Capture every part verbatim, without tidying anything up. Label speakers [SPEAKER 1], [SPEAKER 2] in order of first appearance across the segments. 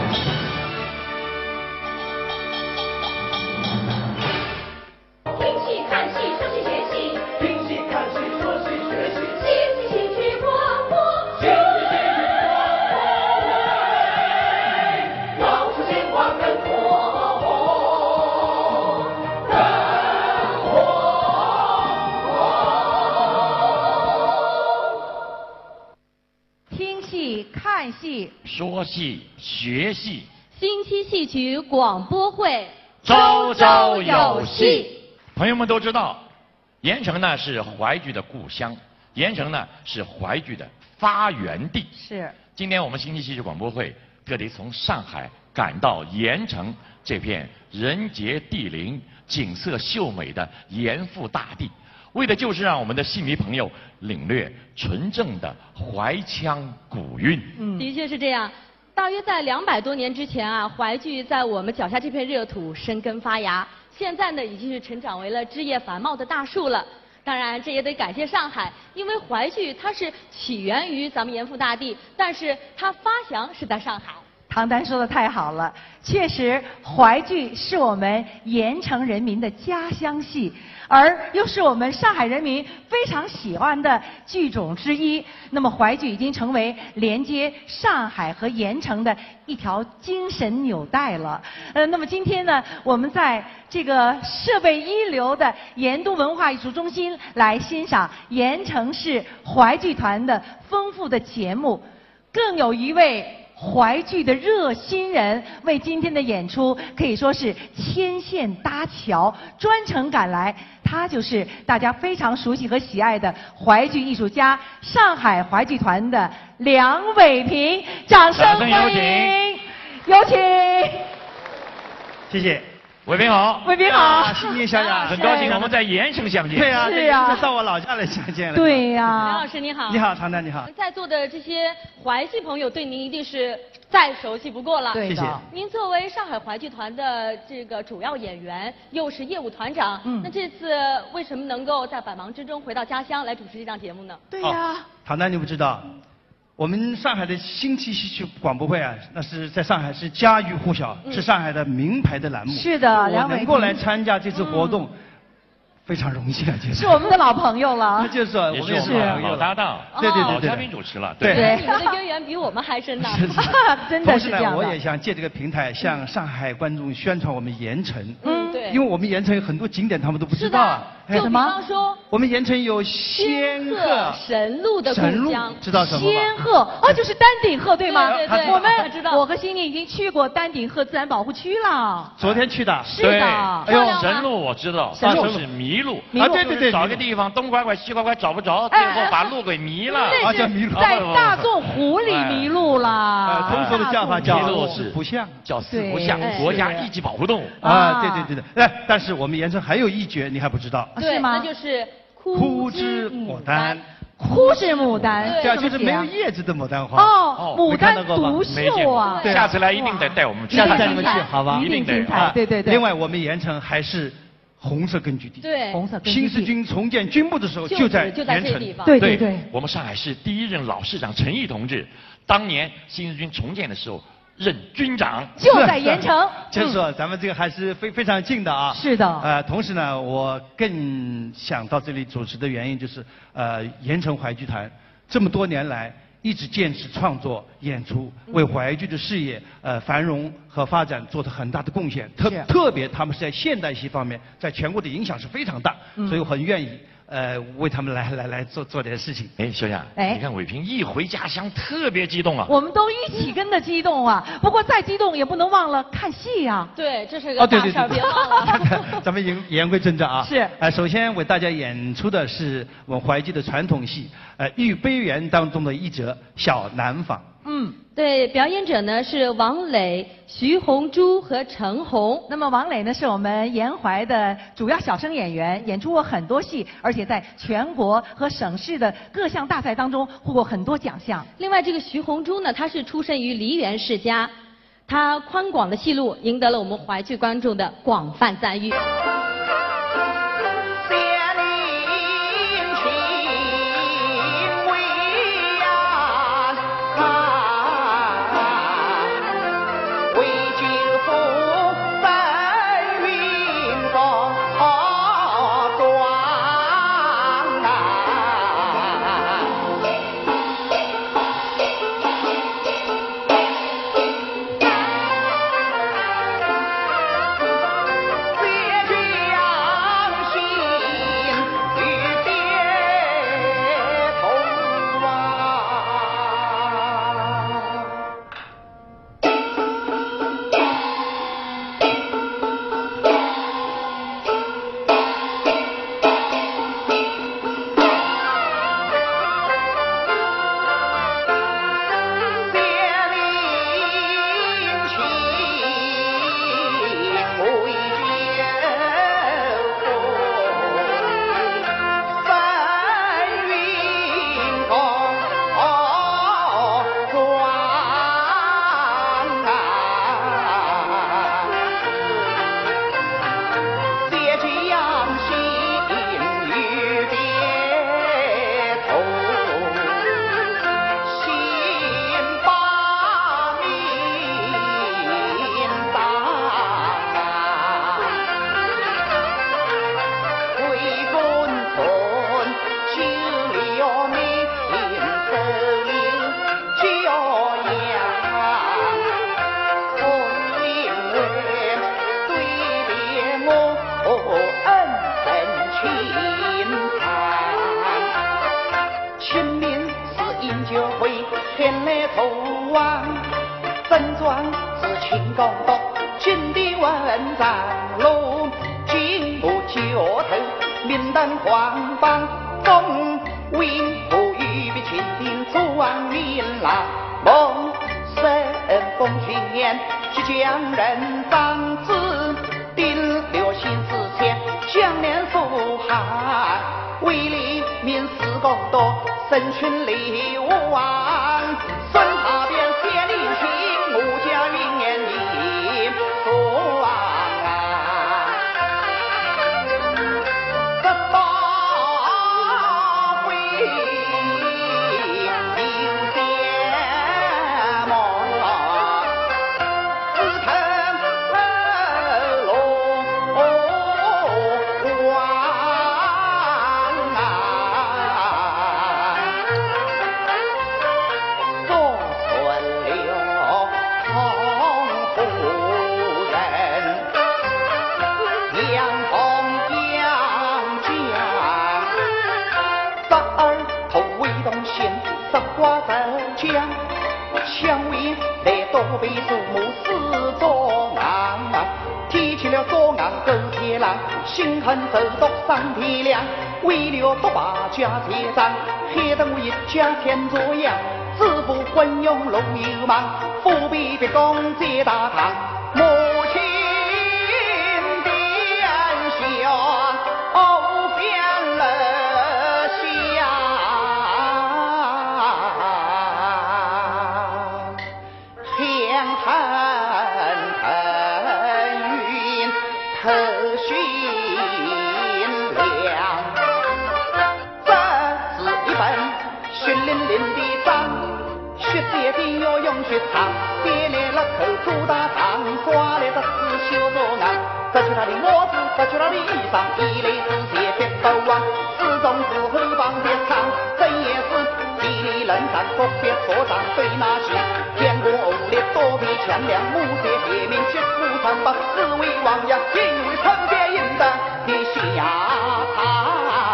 [SPEAKER 1] 看戏、
[SPEAKER 2] 说戏、学戏，
[SPEAKER 3] 星期戏曲广播会，
[SPEAKER 2] 周周有戏。朋友们都知道，盐城呢是淮剧的故乡，盐城呢是淮剧的发源地。
[SPEAKER 1] 是。
[SPEAKER 2] 今天我们星期戏曲广播会特地从上海赶到盐城这片人杰地灵、景色秀美的盐阜大地，为的就是让我们的戏迷朋友领略纯正的淮腔古韵。
[SPEAKER 3] 嗯，的确是这样。大约在两百多年之前啊，淮剧在我们脚下这片热土生根发芽，现在呢已经是成长为了枝叶繁茂的大树了。当然，这也得感谢上海，因为淮剧它是起源于咱们盐阜大地，但是它发祥是在上海。
[SPEAKER 1] 唐丹说的太好了，确实，淮剧是我们盐城人民的家乡戏，而又是我们上海人民非常喜欢的剧种之一。那么，淮剧已经成为连接上海和盐城的一条精神纽带了。呃，那么今天呢，我们在这个设备一流的盐都文化艺术中心来欣赏盐城市淮剧团的丰富的节目，更有一位淮剧的热心人为今天的演出可以说是牵线搭桥，专程赶来。他就是大家非常熟悉和喜爱的淮剧艺术家，上海淮剧团的梁伟平，掌声欢迎，有请。
[SPEAKER 4] 谢谢。
[SPEAKER 2] 伟平好，
[SPEAKER 1] 伟平好，
[SPEAKER 4] 新年小雅，
[SPEAKER 2] 很高兴我们在盐城相见。
[SPEAKER 4] 对呀，
[SPEAKER 1] 是呀，
[SPEAKER 4] 到我老家来相见了。
[SPEAKER 1] 对呀，
[SPEAKER 3] 梁老师你好。
[SPEAKER 4] 你好，唐丹你好。
[SPEAKER 3] 在座的这些淮剧朋友对您一定是再熟悉不过了。
[SPEAKER 1] 对的。
[SPEAKER 4] 谢谢。
[SPEAKER 3] 您作为上海淮剧团的这个主要演员，又是业务团长，嗯，那这次为什么能够在百忙之中回到家乡来主持这档节目呢？
[SPEAKER 1] 对呀。
[SPEAKER 4] 哦，唐丹你不知道。我们上海的星期戏曲广播会啊，那是在上海是家喻户晓，嗯、是上海的名牌的栏目。
[SPEAKER 1] 是的，
[SPEAKER 4] 我能够来参加这次活动，嗯、非常荣幸啊！
[SPEAKER 1] 是我们的老朋友了。
[SPEAKER 4] 那就是我们
[SPEAKER 2] 也是我们老搭档，
[SPEAKER 4] 对对对，
[SPEAKER 2] 老嘉宾主持了。
[SPEAKER 4] 对，
[SPEAKER 3] 对你们的渊源比我们还深呢。
[SPEAKER 1] 真的是这样的。
[SPEAKER 4] 同时呢，我也想借这个平台向上海观众宣传我们盐城。
[SPEAKER 3] 嗯，对。
[SPEAKER 4] 因为我们盐城有很多景点，他们都不知道啊。
[SPEAKER 3] 就比方说，
[SPEAKER 4] 我们盐城有仙鹤
[SPEAKER 3] 神鹿的故乡，
[SPEAKER 4] 知道什么吗？
[SPEAKER 1] 仙鹤哦，就是丹顶鹤对吗？
[SPEAKER 3] 对对对，
[SPEAKER 1] 我们
[SPEAKER 3] 知道。
[SPEAKER 1] 我和欣妮已经去过丹顶鹤自然保护区了。
[SPEAKER 4] 昨天去的。
[SPEAKER 1] 是的。
[SPEAKER 2] 哎呦，神鹿我知道，就是迷路。
[SPEAKER 4] 啊，对对对，
[SPEAKER 2] 找个地方东拐拐西拐拐找不着，最后把路给迷了。
[SPEAKER 4] 啊，叫迷路。
[SPEAKER 1] 在大纵湖里迷路了。
[SPEAKER 4] 通俗的叫法叫
[SPEAKER 2] 四
[SPEAKER 4] 不像，
[SPEAKER 2] 叫四不像，国家一级保护动物。
[SPEAKER 4] 啊，对对对对。哎，但是我们盐城还有一绝，你还不知道？
[SPEAKER 3] 是
[SPEAKER 1] 吗？
[SPEAKER 3] 那就是
[SPEAKER 4] 枯枝牡丹。
[SPEAKER 1] 枯枝牡丹，
[SPEAKER 4] 对，就是没有叶子的牡丹花。
[SPEAKER 1] 哦，牡丹独秀啊！
[SPEAKER 2] 下次来一定得带我们去，
[SPEAKER 4] 下次带你们去，好吧？
[SPEAKER 1] 一定精彩，对对对。
[SPEAKER 4] 另外，我们盐城还是红色根据地。
[SPEAKER 3] 对，
[SPEAKER 1] 红色根据地。
[SPEAKER 4] 新四军重建军部的时候就在盐城。
[SPEAKER 1] 对对对。
[SPEAKER 2] 我们上海市第一任老市长陈毅同志，当年新四军重建的时候任军长，
[SPEAKER 1] 就在盐城。
[SPEAKER 4] 就是说，咱们这个还是非非常近的啊。
[SPEAKER 1] 是的。
[SPEAKER 4] 呃，同时呢，我更想到这里主持的原因就是，呃，盐城淮剧团这么多年来一直坚持创作演出，为淮剧的事业呃繁荣和发展做了很大的贡献。特特别他们是在现代戏方面，在全国的影响是非常大，所以我很愿意。呃，为他们来来来做做点事情。
[SPEAKER 2] 哎，小雅，哎，你看伟平一回家乡特别激动啊。
[SPEAKER 1] 我们都一起跟着激动啊！不过再激动也不能忘了看戏呀。
[SPEAKER 3] 对，这是个大事儿，别忘了。
[SPEAKER 4] 咱们言言归正传啊。
[SPEAKER 1] 是。
[SPEAKER 4] 呃，首先为大家演出的是我们淮剧的传统戏，呃，《玉杯园》当中的一折《小南坊》。
[SPEAKER 3] 嗯，对，表演者呢是王磊、徐红珠和陈红。
[SPEAKER 1] 那么王磊呢是我们盐淮的主要小生演员，演出过很多戏，而且在全国和省市的各项大赛当中获过很多奖项。
[SPEAKER 3] 另外，这个徐红珠呢，她是出身于梨园世家，她宽广的戏路赢得了我们淮剧观众的广泛赞誉。
[SPEAKER 5] 真装是秦公道，金的文章路，金木脚头，明灯黄榜，风win不雨比秦定出王民郎，梦生风轩，即将人长子，定留心思前，将年富汉，为利民事公道，身群力王，孙他便谢立行，武家云烟你说啊，这大会有些么？自称龙王啊，做顺了唐夫人，杨红杨家，十二头为动心，十花在江，蔷薇来多被祖母四左昂，提起了左昂勾铁郎，心狠手毒伤天良，为了多把家铁账，黑灯我一家天作样，自负昏庸龙有忙，富比别公皆大堂，母亲殿下哦变了相，天腾腾云头寻亮，这是一本血淋淋的章，血血的要用血肠，跌来了口粗大肠，抓来的是修作案，摘去他的帽子，摘去他的衣裳，一类之血别不忘，始终是后帮别唱，真也是地理冷战，不别所长对那些天国恶劣多比强梁，木屑别名结夫长把四位王爷，因为成别赢得的下场。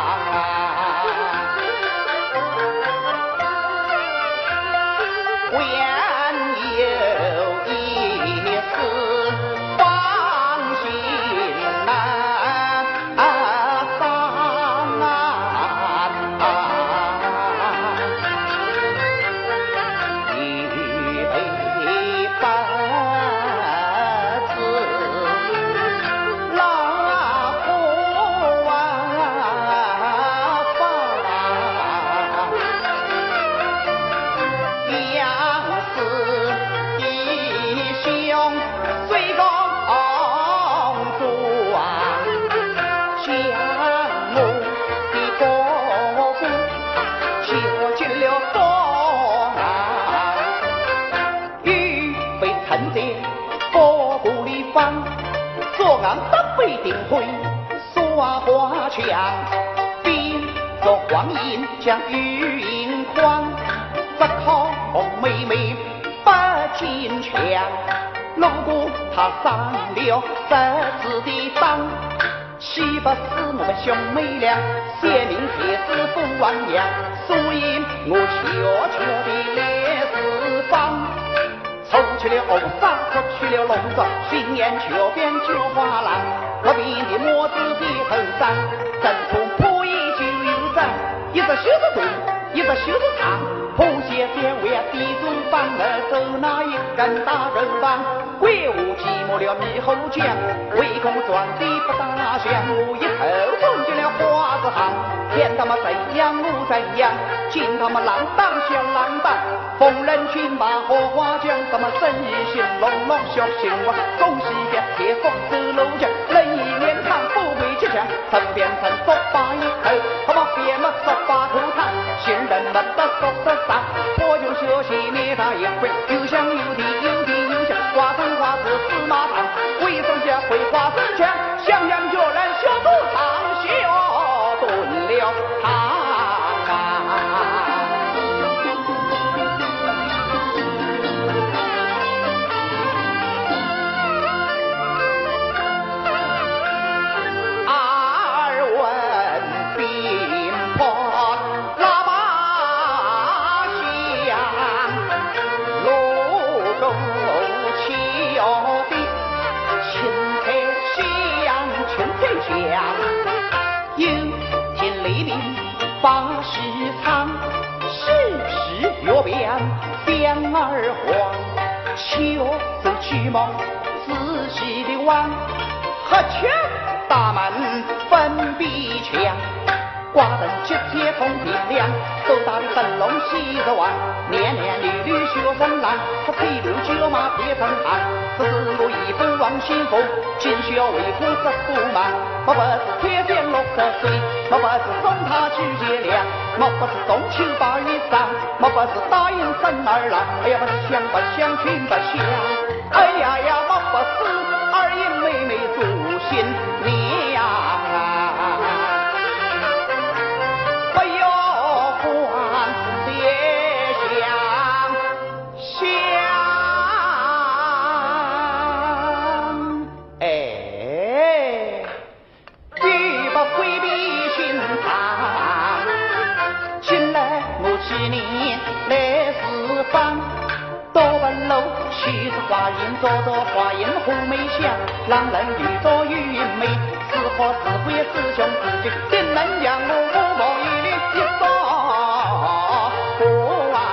[SPEAKER 5] 原有一丝芳心难伤啊，预备本子老虎啊放。杨氏义兄虽公主啊，将我的哥哥囚进了东啊，预备趁节哥哥里方，左岸得被定会耍花枪，边着黄银将玉银框。这靠妹妹不坚强，如果他上了这子的当，岂不是我们兄妹俩写明帖子不忘娘？所以我悄悄地来四方，抽去了欧纱，脱去了龙装，新年桥边就花郎，隔壁的墨子的头上，正从破衣就有张，一个袖子短，一个袖子长。破鞋边为地主帮儿走那一根大肉棒，鬼舞寂寞了猕猴将，唯恐撞地不大响，我一头钻进了花子行，天他妈怎样我怎样，金他妈浪荡小浪荡，逢人群马荷花浆，他妈生意兴隆隆小兴旺，恭喜别铁风走路江，人一脸长富贵吉祥，身边成说把一口，他妈别么说把头烫，新人们的说说啥，我就休息灭他一回，有香有甜有甜有香，花生花子司马长，为什么会花生强？想想就让小肚肠小炖了汤啊！二问兵破喇叭响，锣响。有见雷鸣八十场，世事月变变儿黄。秋收曲毛仔细的望，合拳大门分壁墙。挂灯接贴风平亮，斗大的灯笼喜着玩，年年女女学生郎，他配六九马别成行。这是我一本王心风，今需要为夫这不忙。莫不是天仙六十岁，莫不是送他去结良，莫不是中秋八月上，莫不是答应生儿郎。哎呀，不想不想听不想，哎呀呀，莫不是二爷妹妹做新娘啊。许是花影朵朵花影红梅香，郎人遇着玉梅，是何是非是兄是弟，定能让我无梦一里一生不忘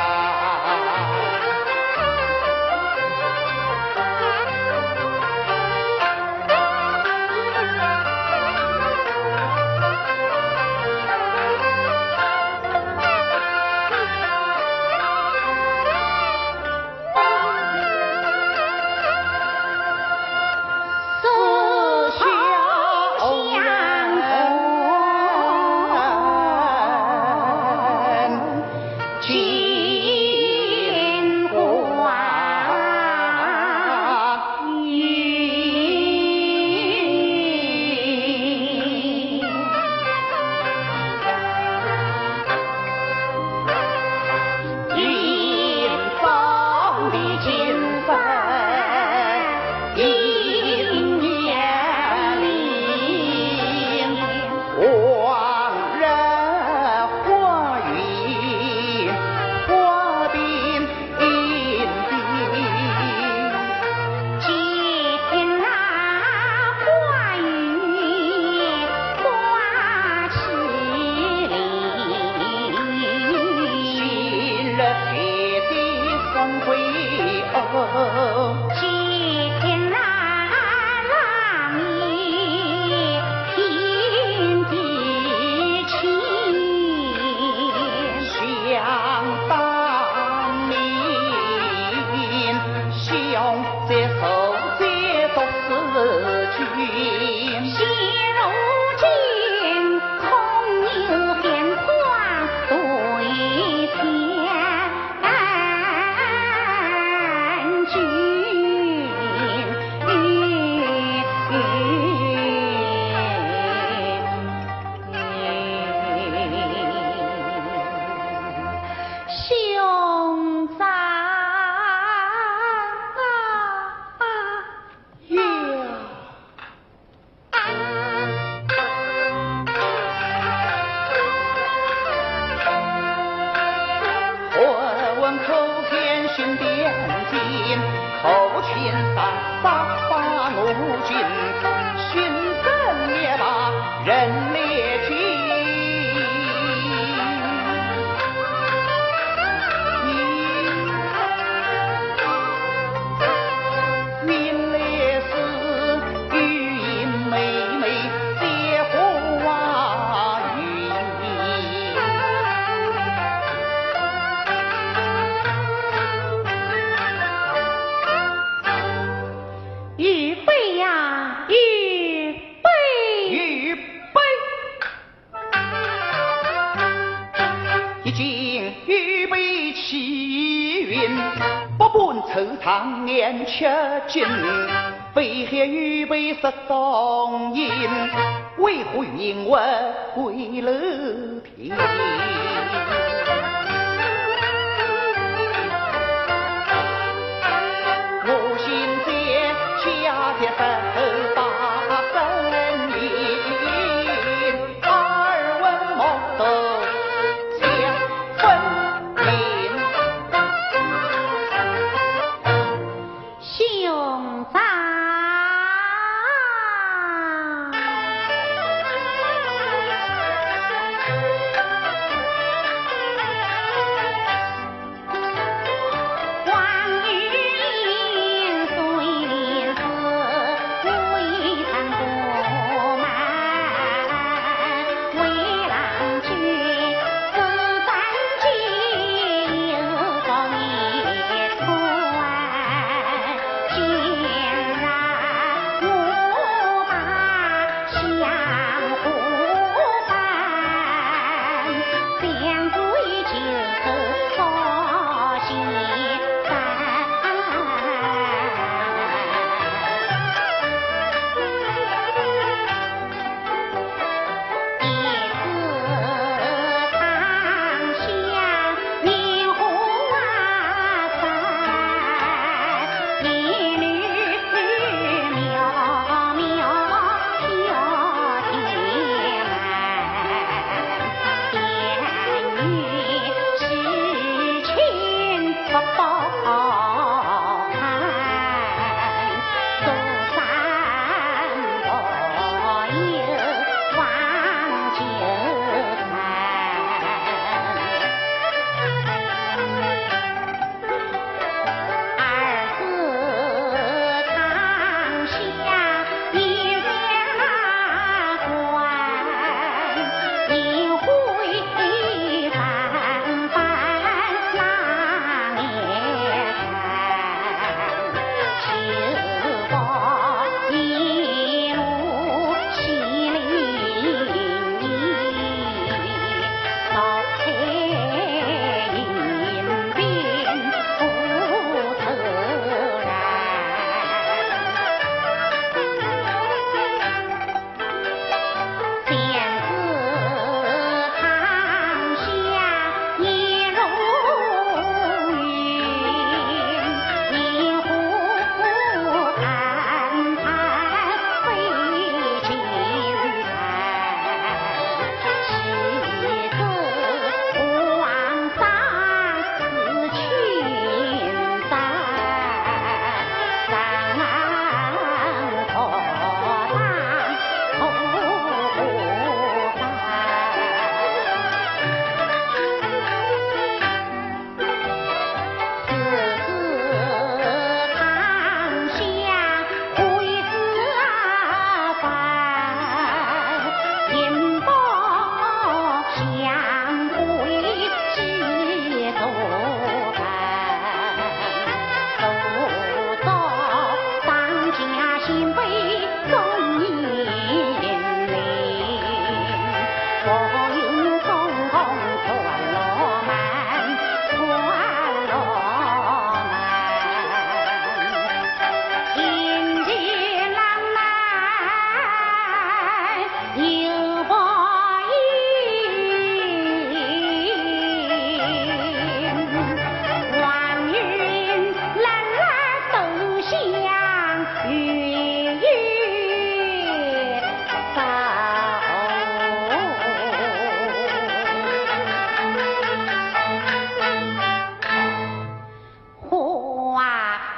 [SPEAKER 5] 尽非黑预备十双银，为何因我归乐天？我心间下铁手把身临，二问莫得相分明。兄长。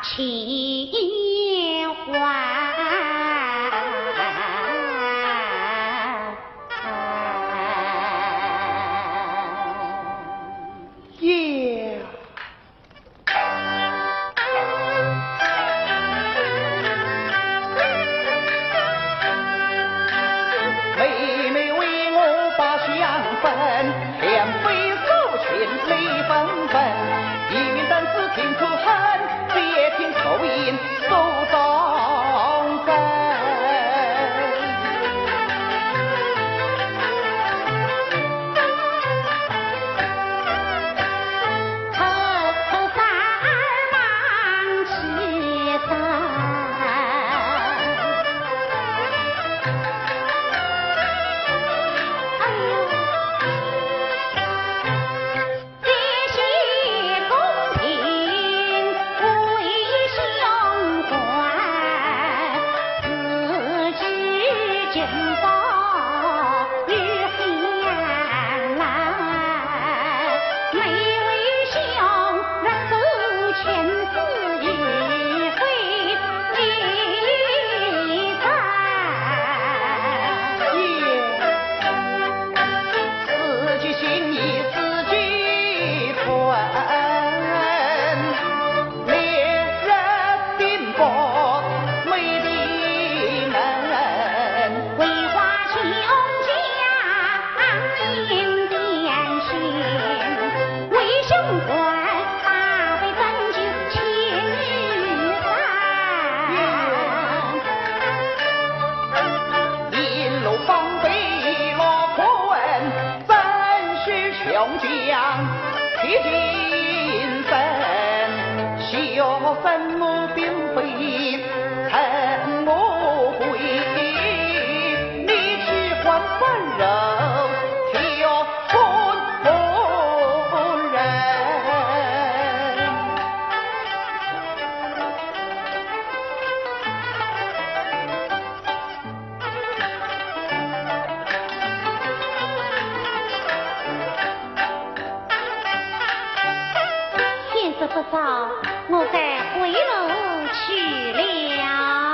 [SPEAKER 6] 秦淮。
[SPEAKER 5] 耶！妹妹为我把香粉，两杯手情泪纷纷。一云单词听出恨，别听口音手中分。
[SPEAKER 6] 不早，我该回楼去了。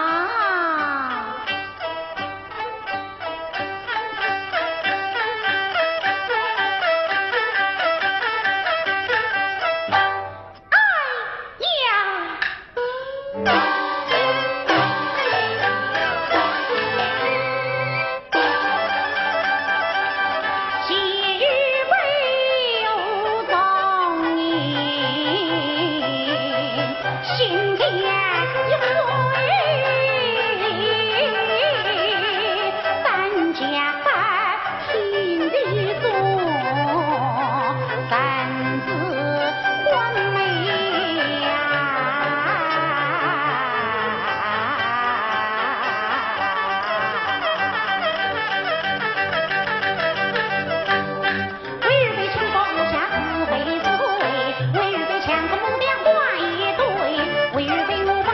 [SPEAKER 6] 哎呀！为儿被强迫母娘挂一对，为儿被我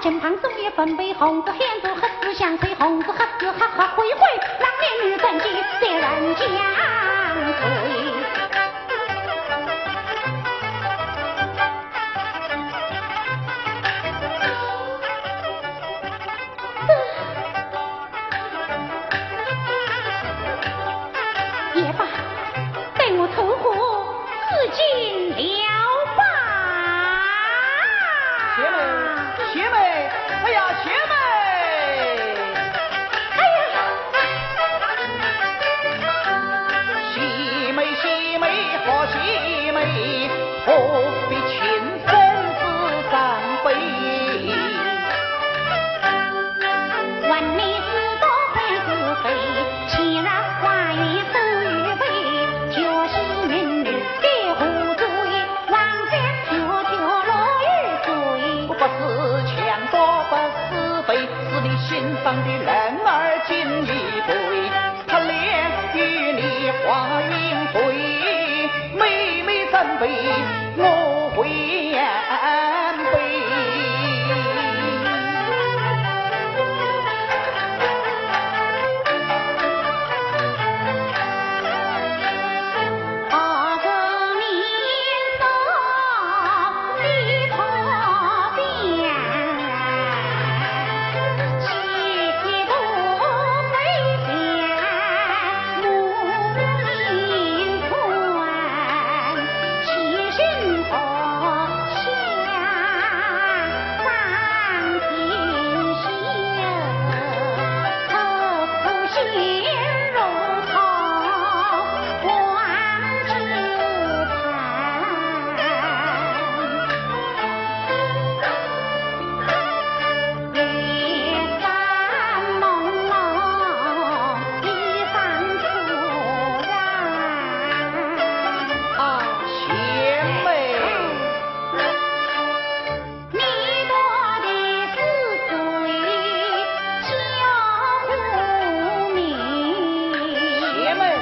[SPEAKER 6] 身旁总也分为红子、黑子、黑子相随，红子、黑子哈哈会会，郎恋女感激，别人相随。也罢，待我投湖自尽了吧。
[SPEAKER 5] 姐妹，姐妹，哎呀，姐妹！
[SPEAKER 6] 哎呀，
[SPEAKER 5] 喜妹，喜妹，好喜妹，何必情深自伤悲？
[SPEAKER 6] 万美事多半是非，岂让花语收于背？就是明日给胡追，望着迢迢落日追。
[SPEAKER 5] 不是强夺，不是非，是你心上的人儿进一对，可怜与你花云飞，妹妹怎被我会言悲？
[SPEAKER 6] 阿哥你到里头边，岂不飞向母亲船？其身何像三品仙，头心如草黄枝盘。月山朦胧，衣裳突然。
[SPEAKER 5] 啊，姐妹，
[SPEAKER 6] 你多的是谁叫无名？
[SPEAKER 5] 姐妹，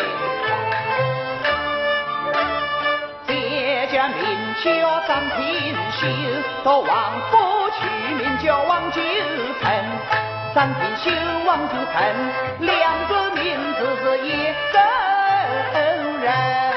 [SPEAKER 5] 这家名叫张品秀，到王府取名叫王九成。张品秀、王九成两个名字是一个人。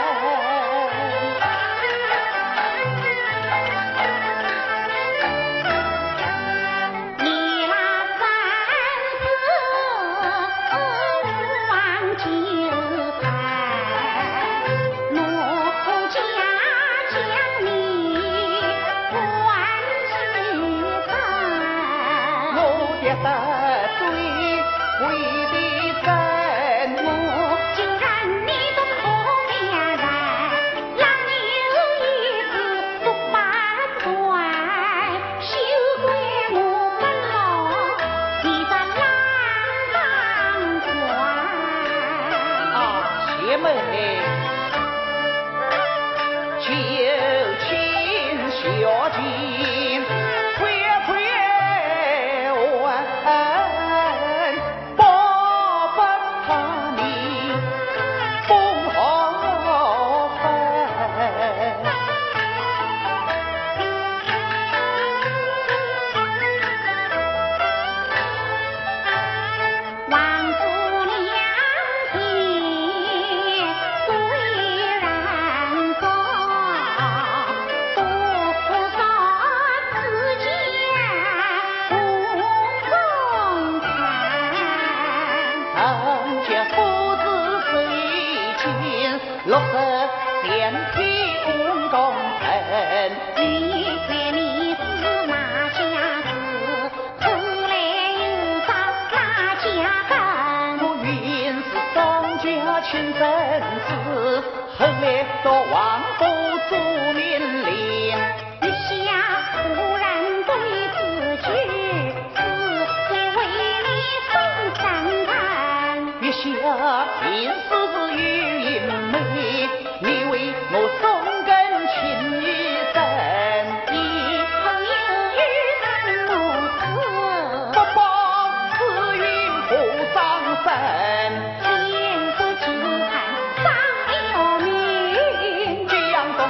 [SPEAKER 6] 你那三次望九盘，奴家将你关之山。
[SPEAKER 5] 我的得罪为的真，
[SPEAKER 6] 我就让你做可怜人，让你一世不半关，休怪我不老，你在浪浪船。
[SPEAKER 5] 啊，姐妹，旧情小情，快快问，报不他你风何分？
[SPEAKER 6] 王夫良心虽然高，不少自家无公产。
[SPEAKER 5] 曾见夫子水尽，六十天体无公分。
[SPEAKER 6] 原来你是那家子，后来又找那家根。
[SPEAKER 5] 我原是张家亲生子，后来到王府做命令。
[SPEAKER 6] 一下忽然对自己，是会为你送上坛。
[SPEAKER 5] 月下平时是有淫媚，你为我送根情一生，
[SPEAKER 6] 以后有遇上如此，
[SPEAKER 5] 不报此运不上身。
[SPEAKER 6] 天不久看上了命。
[SPEAKER 5] 这样的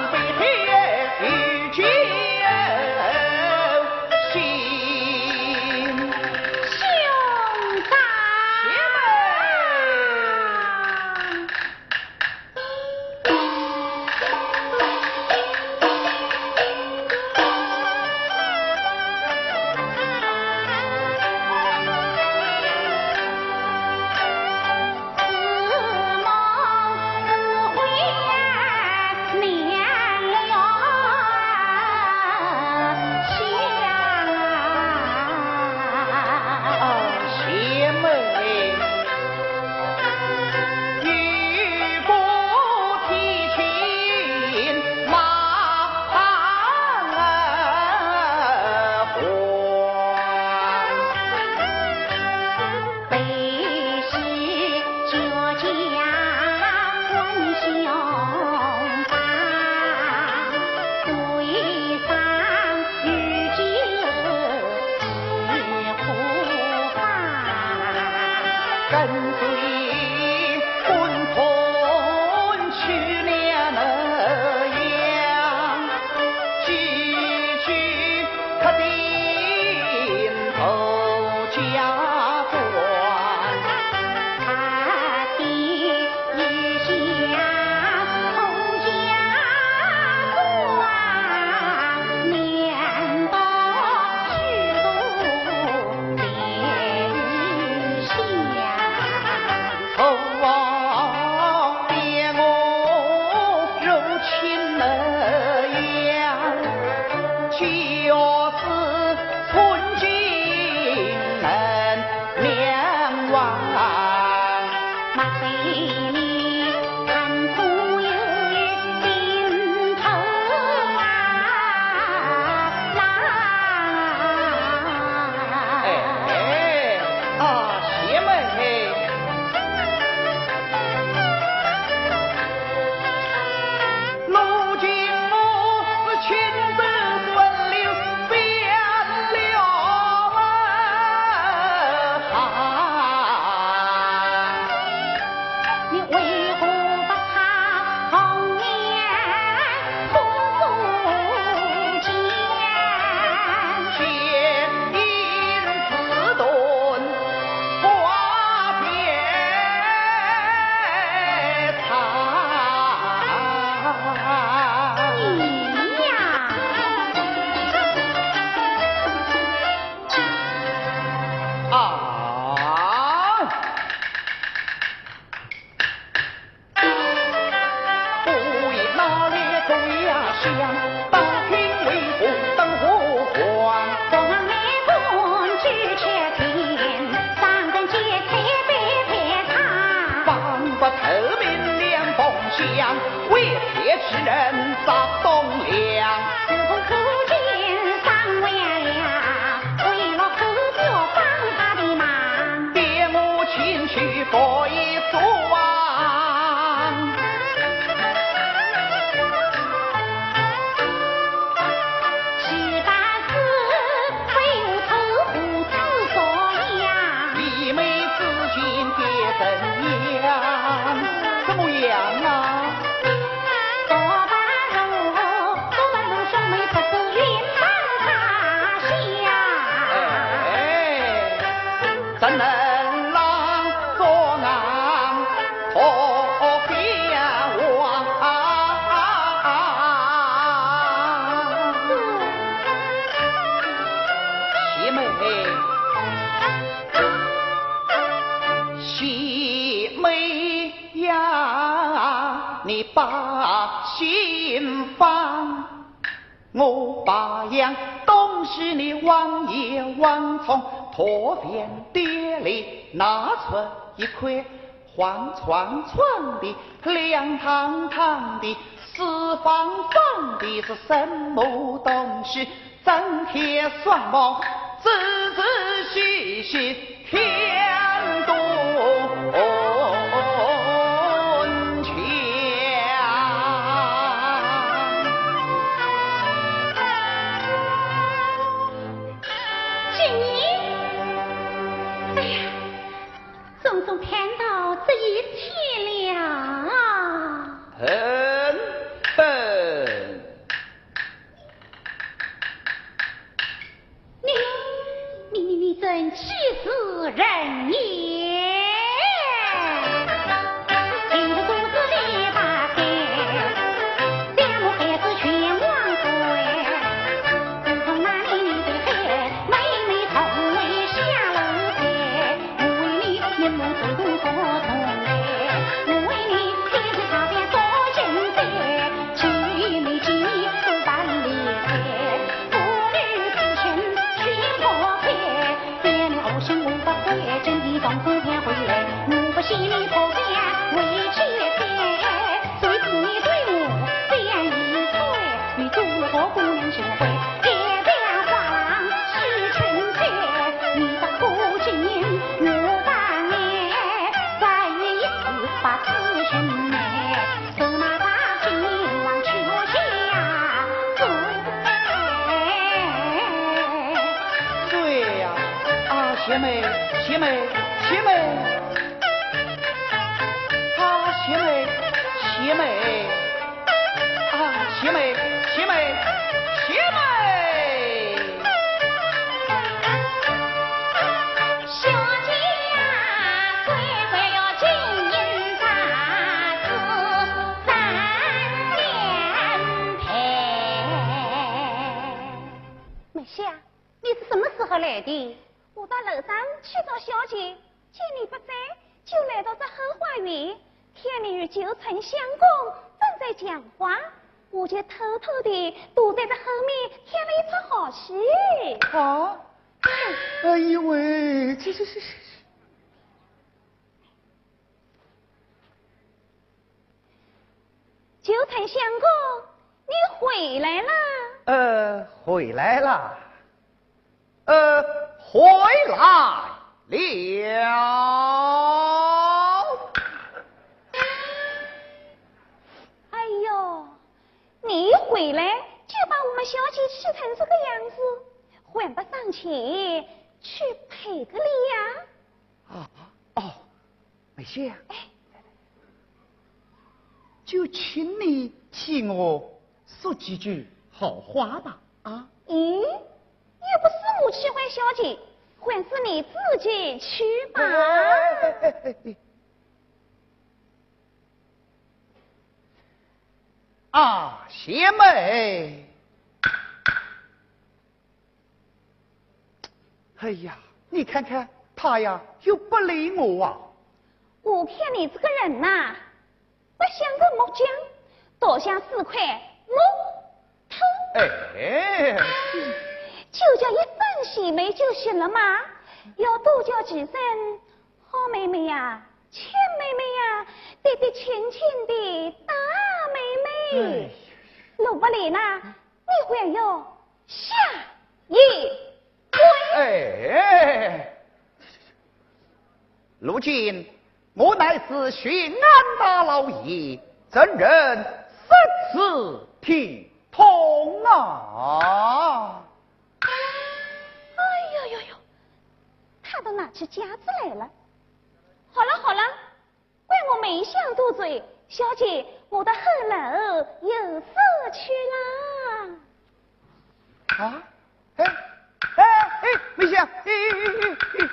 [SPEAKER 5] 驼边跌里拿出一块黄床床的亮堂堂的四方方的是什么东西？整天双目仔仔细细看多强。
[SPEAKER 6] 今年哎呀，总算看到这一天了啊！
[SPEAKER 5] 很笨，
[SPEAKER 6] 你你你你真气死人
[SPEAKER 5] 七妹，七妹，七妹。
[SPEAKER 6] 小姐乖乖要金银钗子三件配。美香，你是什么时候来的？我到楼上去找小姐，见你不在，就来到这后花园，看你与九成相公正在讲话，我就偷偷地躲在这后面看了一出好戏。
[SPEAKER 5] 啊！哎呦喂，这这这这！
[SPEAKER 6] 九成相公，你回来了？
[SPEAKER 5] 呃，回来了。呃，回来了。
[SPEAKER 6] 哎呦，你回来就把我们小姐气成这个样子，还不上前去赔个礼呀？
[SPEAKER 5] 啊哦，美仙，哎，就请你替我说几句好话吧。啊？
[SPEAKER 6] 咦，又不是我去还小姐，还是你自己去吧。
[SPEAKER 5] 哎哎哎哎哎啊，贤妹，哎呀，你看看他呀，又不理我啊！
[SPEAKER 6] 我看你这个人呐、不像个木匠，倒像是块木头。
[SPEAKER 5] 哎，
[SPEAKER 6] 就叫一声喜妹就行了嘛，要多叫几声好妹妹呀、亲妹妹呀、对对亲亲的大妹妹。如不然呢，你还要下一跪。
[SPEAKER 5] 哎，如今我乃是巡安大老爷，怎忍失此体统啊！
[SPEAKER 6] 哎呦呦呦，他都拿起夹子来了。好了好了，怪我没想多嘴，小姐，我到后楼有事去啦。
[SPEAKER 5] 啊，哎哎哎，没想，哎哎哎哎。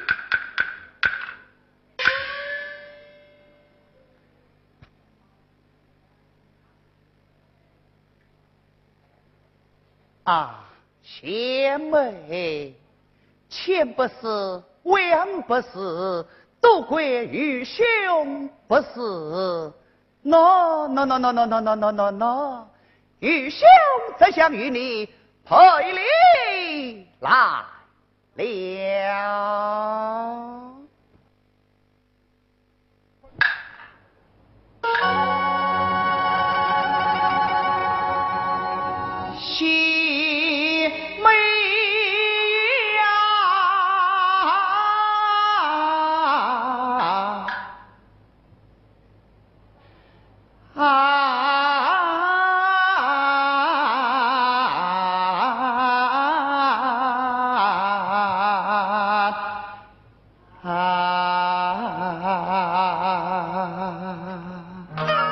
[SPEAKER 5] 啊，贤妹，前不是，晚不是，都怪愚兄不是。喏喏喏喏喏喏喏喏喏喏，愚兄则想与你赔礼来了。贤妹呀，啊啊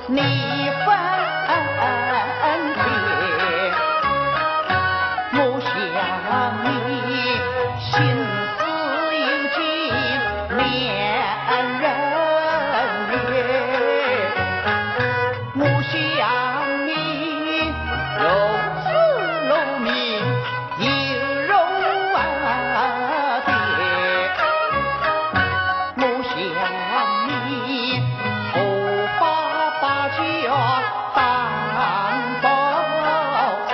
[SPEAKER 5] 你分别，我想你心思已经恋人灭，我想你如此柔明又柔别，我想你头发把酒当宝剑，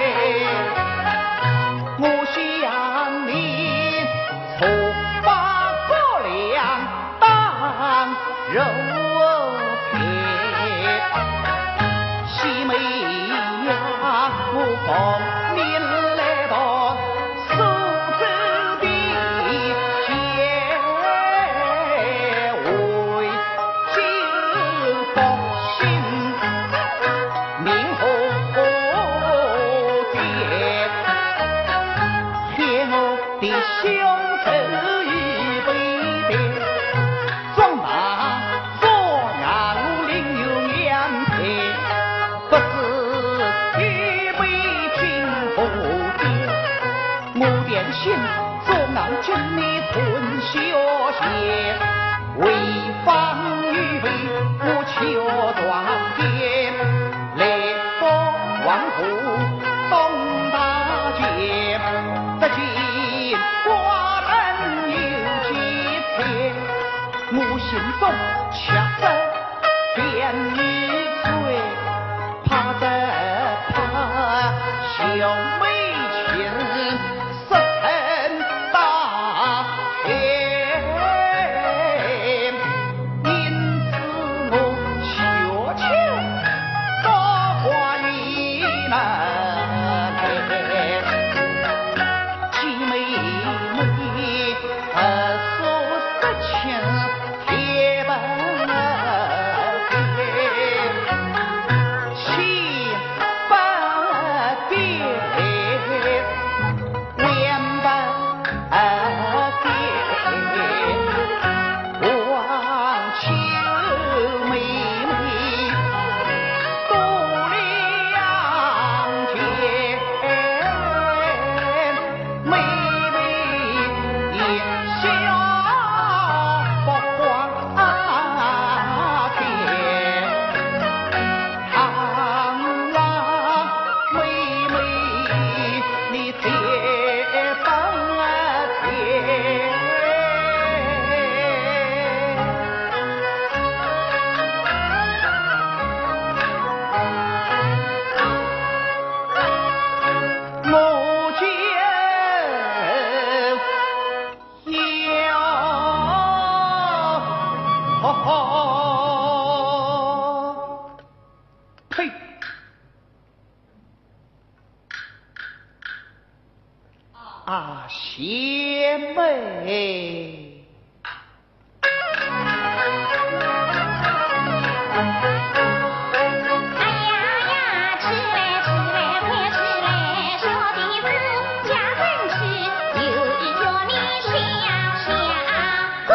[SPEAKER 5] 我想你头发过梁当肉片，西梅呀，我奉您来到苏州的街，为救百姓明和爹，欠我的乡愁一杯杯，壮大做让我另有眼配，不知预备今后的，我点心做俺今你吞小鞋，为方预备我求壮爹，来到王府东大街，得见寡人有几配，我心中恰着便一醉，怕着怕小妹情失成大骗，因此我求求多话你们姐妹妹，呃，说实情铁本情不变，脸不变，望秋妹妹多两钱，妹妹也笑不光天，盼望妹妹你铁本钱。我就要呸！啊，邪妹！
[SPEAKER 6] 哎呀呀，吃嘞吃嘞快吃嘞，小弟子家真吃，有一叫你下下跪。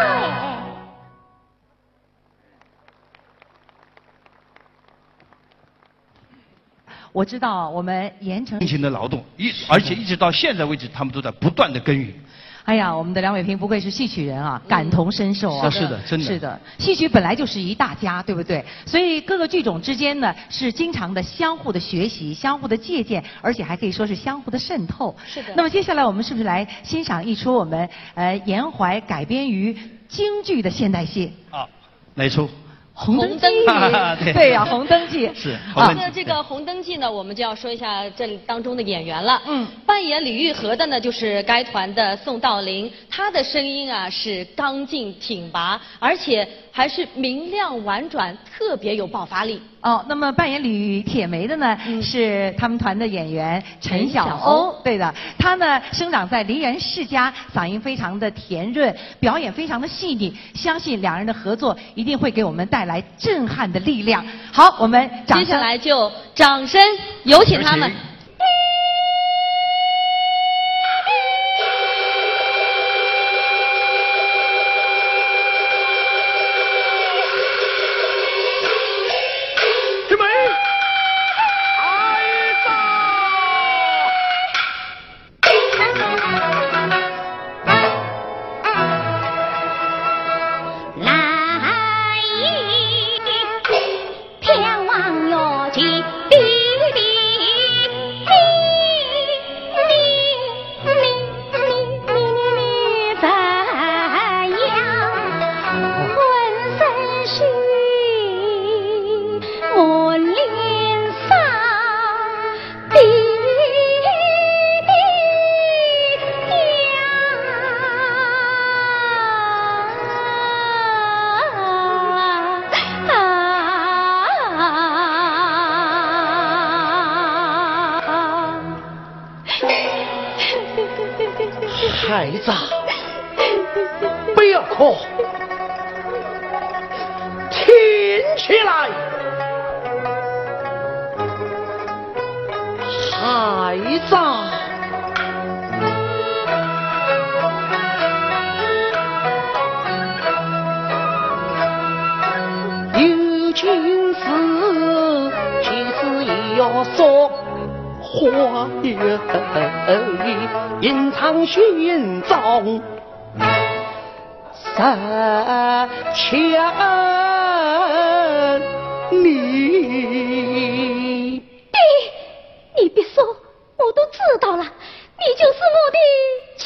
[SPEAKER 1] 我知道我们盐城
[SPEAKER 4] 辛勤的劳动，一而且一直到现在为止，他们都在不断的耕耘。
[SPEAKER 1] 哎呀，我们的梁伟平不愧是戏曲人啊，感同身受啊。
[SPEAKER 4] 是的，真的
[SPEAKER 1] 是的，戏曲本来就是一大家，对不对？所以各个剧种之间呢，是经常的相互的学习、相互的借鉴，而且还可以说是相互的渗透。
[SPEAKER 3] 是的
[SPEAKER 1] 那么接下来我们是不是来欣赏一出我们呃严怀改编于京剧的现代戏
[SPEAKER 4] 啊，哪一出？
[SPEAKER 1] 《红灯记》
[SPEAKER 4] 对
[SPEAKER 1] 对呀，《红灯记》
[SPEAKER 4] 是
[SPEAKER 1] 啊
[SPEAKER 3] 那这个《红灯记》呢，我们就要说一下这里当中的演员了。
[SPEAKER 1] 嗯，
[SPEAKER 3] 扮演李玉和的呢，就是该团的宋道林，他的声音啊是刚劲挺拔，而且还是明亮婉转，特别有爆发力。
[SPEAKER 1] 哦，那么扮演吕铁梅的呢、
[SPEAKER 3] 嗯
[SPEAKER 1] 是他们团的演员陈晓
[SPEAKER 3] 陈晓
[SPEAKER 1] 欧
[SPEAKER 3] 欧，
[SPEAKER 1] 对的，他呢生长在梨园世家，嗓音非常的甜润，表演非常的细腻，相信两人的合作一定会给我们带来震撼的力量。好，我们掌声
[SPEAKER 3] 接下来就掌声有请他们。
[SPEAKER 4] 有请
[SPEAKER 5] 孩子，不要哭，挺起来，孩子。有件事，其实也要说。花月隐藏寻踪，三千里。
[SPEAKER 6] 爹，你别说，我都知道了，你就是我的亲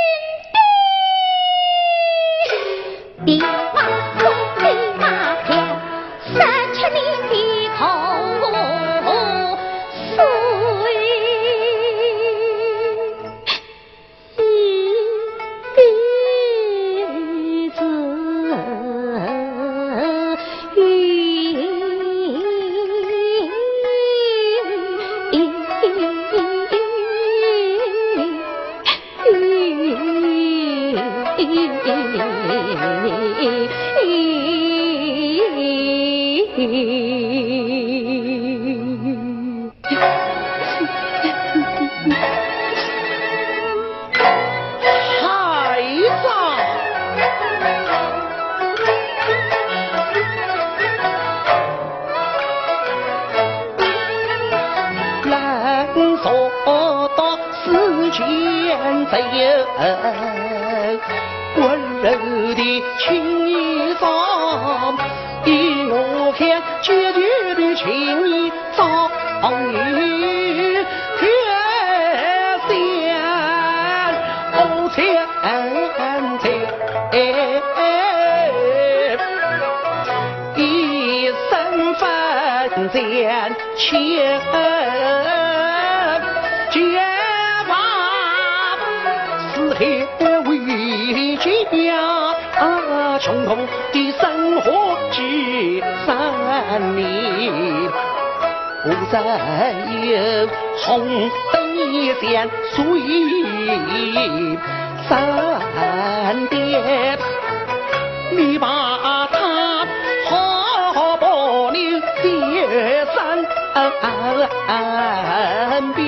[SPEAKER 6] 爹。爹马送的马票，三千里的口。温柔的情意上，一我看决绝的情意早已决心，哦天天，一生分间千结发。天为家，穷痛的生活几三年，不再有红灯线随三点，你把他好保留在身边。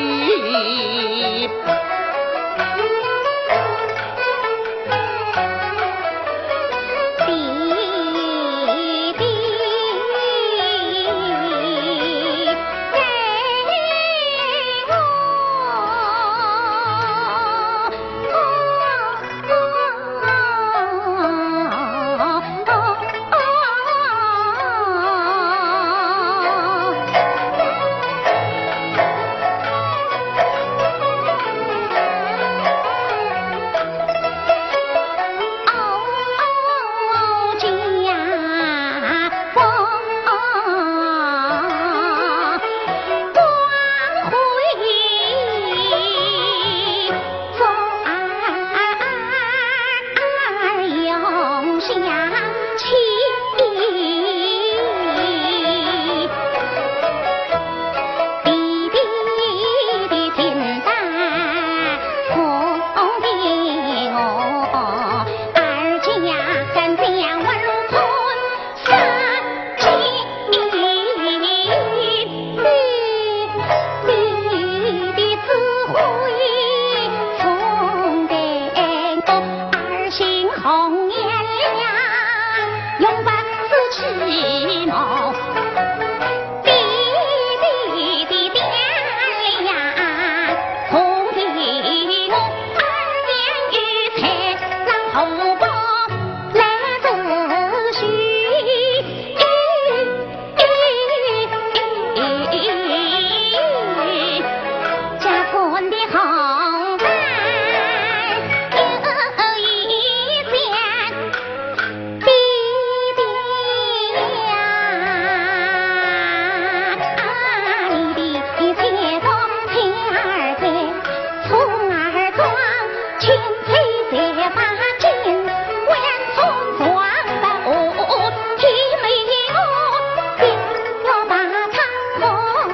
[SPEAKER 6] 哦。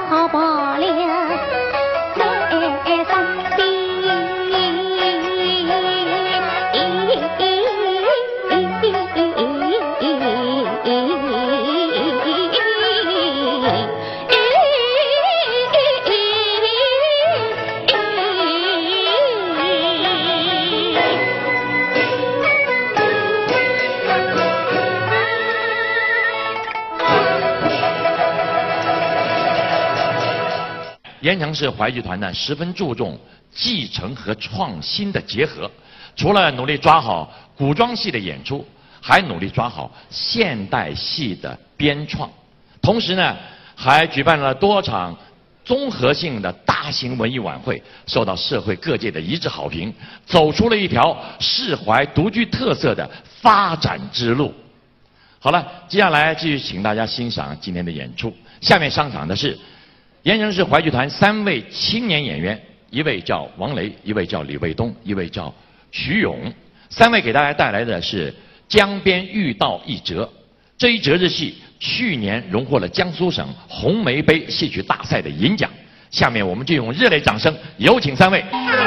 [SPEAKER 2] 盐城市淮剧团呢，十分注重继承和创新的结合，除了努力抓好古装戏的演出，还努力抓好现代戏的编创，同时呢，还举办了多场综合性的大型文艺晚会，受到社会各界的一致好评，走出了一条市淮独具特色的发展之路。好了，接下来继续请大家欣赏今天的演出。下面上场的是盐城市淮剧团三位青年演员，一位叫王雷，一位叫李卫东，一位叫徐勇。三位给大家带来的是《江边遇到一折》。这一折子戏去年荣获了江苏省红梅杯戏曲大赛的银奖。下面我们就用热烈掌声有请三位。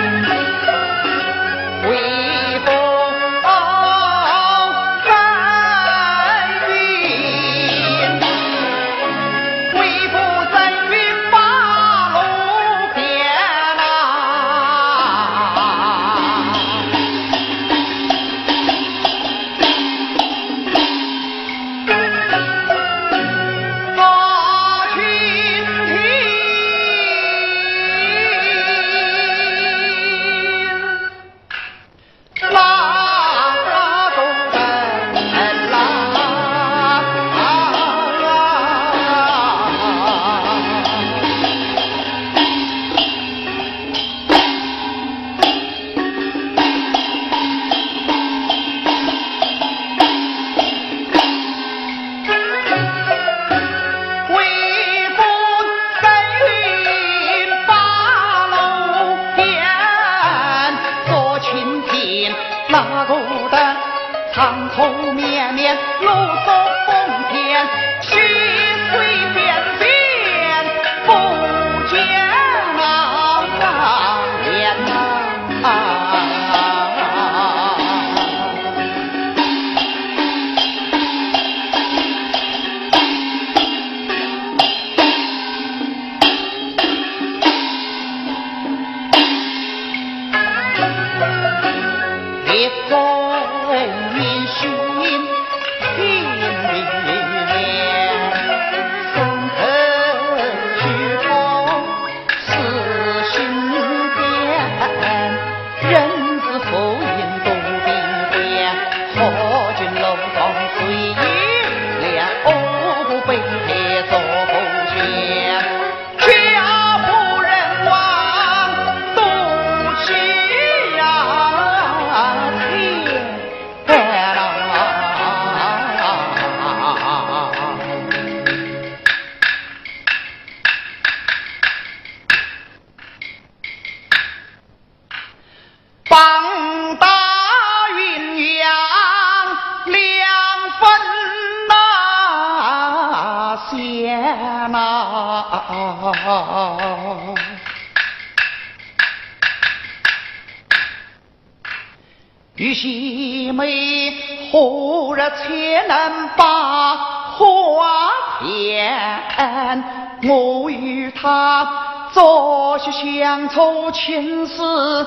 [SPEAKER 5] 玉溪妹忽然才能把花田，我与他朝夕相处情丝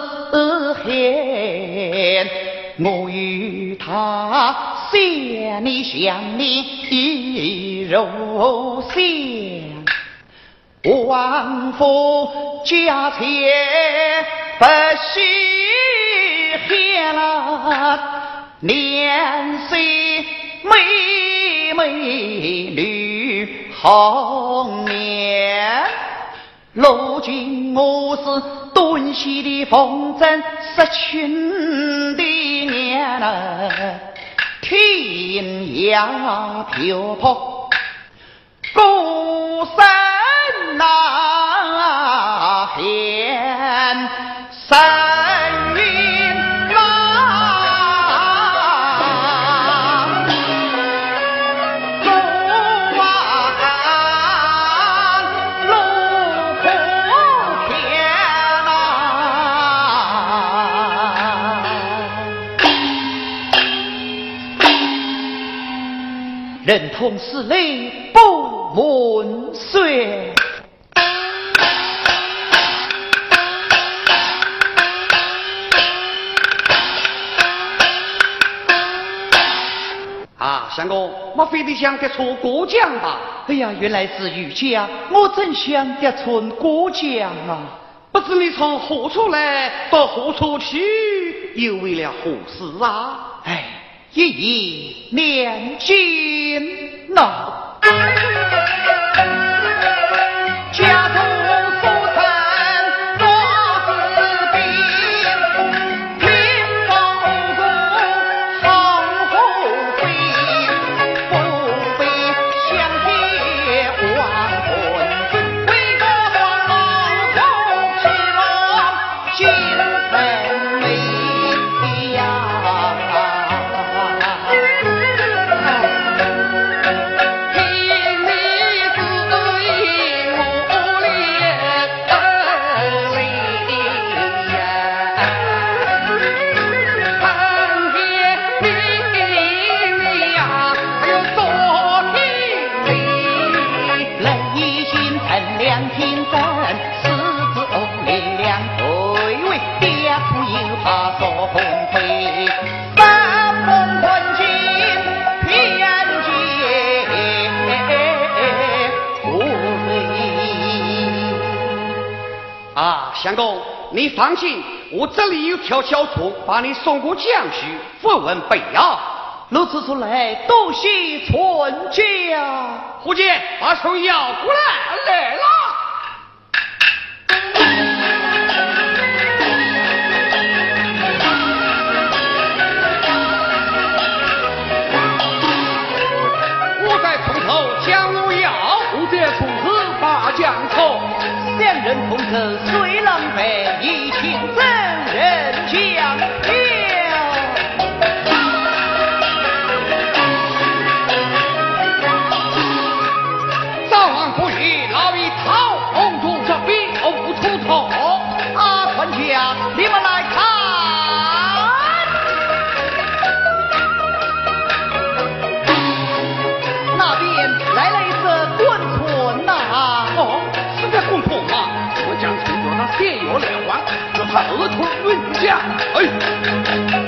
[SPEAKER 5] 痕，我与他想你想你意如香，王夫家前不惜了年岁美美女红颜，如今我是顿西的风筝失群的娘儿，天涯漂泊孤身呐喊深云人同是泪不闻水，啊，小相公，莫非你想得出过奖吧？
[SPEAKER 7] 哎呀，原来是玉家，我真想得出过奖啊！
[SPEAKER 5] 不知你从何处来，到何处去，又为了何事啊？
[SPEAKER 7] 哎，一一两金呐。家中所产多子兵，平报国好后妃，不被相贴亡魂，为个黄老头披落金盆眉呀。
[SPEAKER 5] 相公，你放心，我这里有条小船，把你送过江西，不问北洋。
[SPEAKER 7] 如此说来，多谢村家。
[SPEAKER 5] 胡姐，把手摇过来，来了。我在从头将路摇，
[SPEAKER 7] 我在从头把将抽。两人同口虽狼狈，一情真人将票。
[SPEAKER 5] 早晚不语，老一套红土这边无出头。
[SPEAKER 7] 阿团家，你们来看，那边来了一只滚豚呐！
[SPEAKER 5] 哦，是在滚豚吗？我将从着他血有两万，让他额头论价。哎。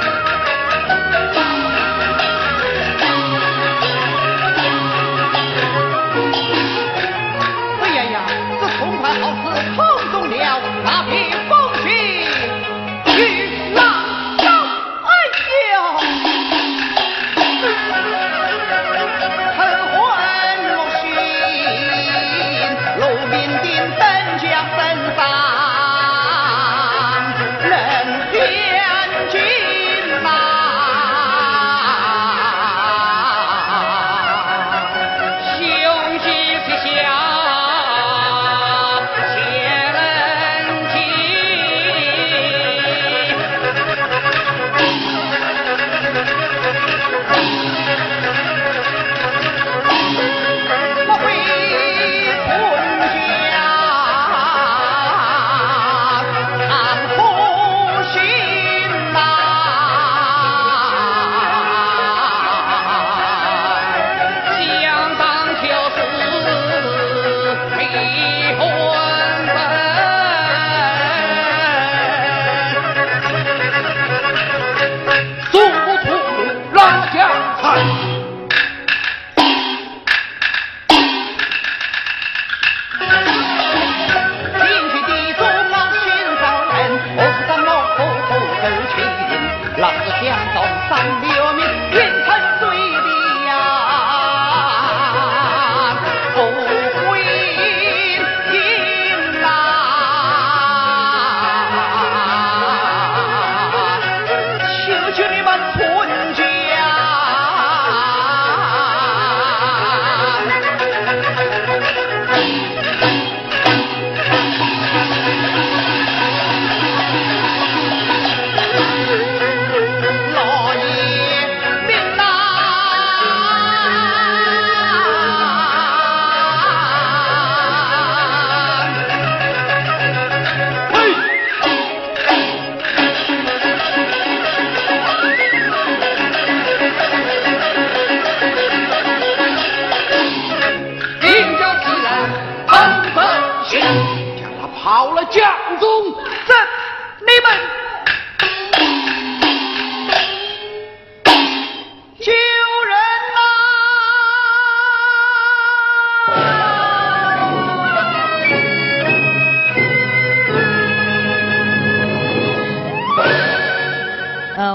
[SPEAKER 5] 跑了江中，
[SPEAKER 7] 这你们救人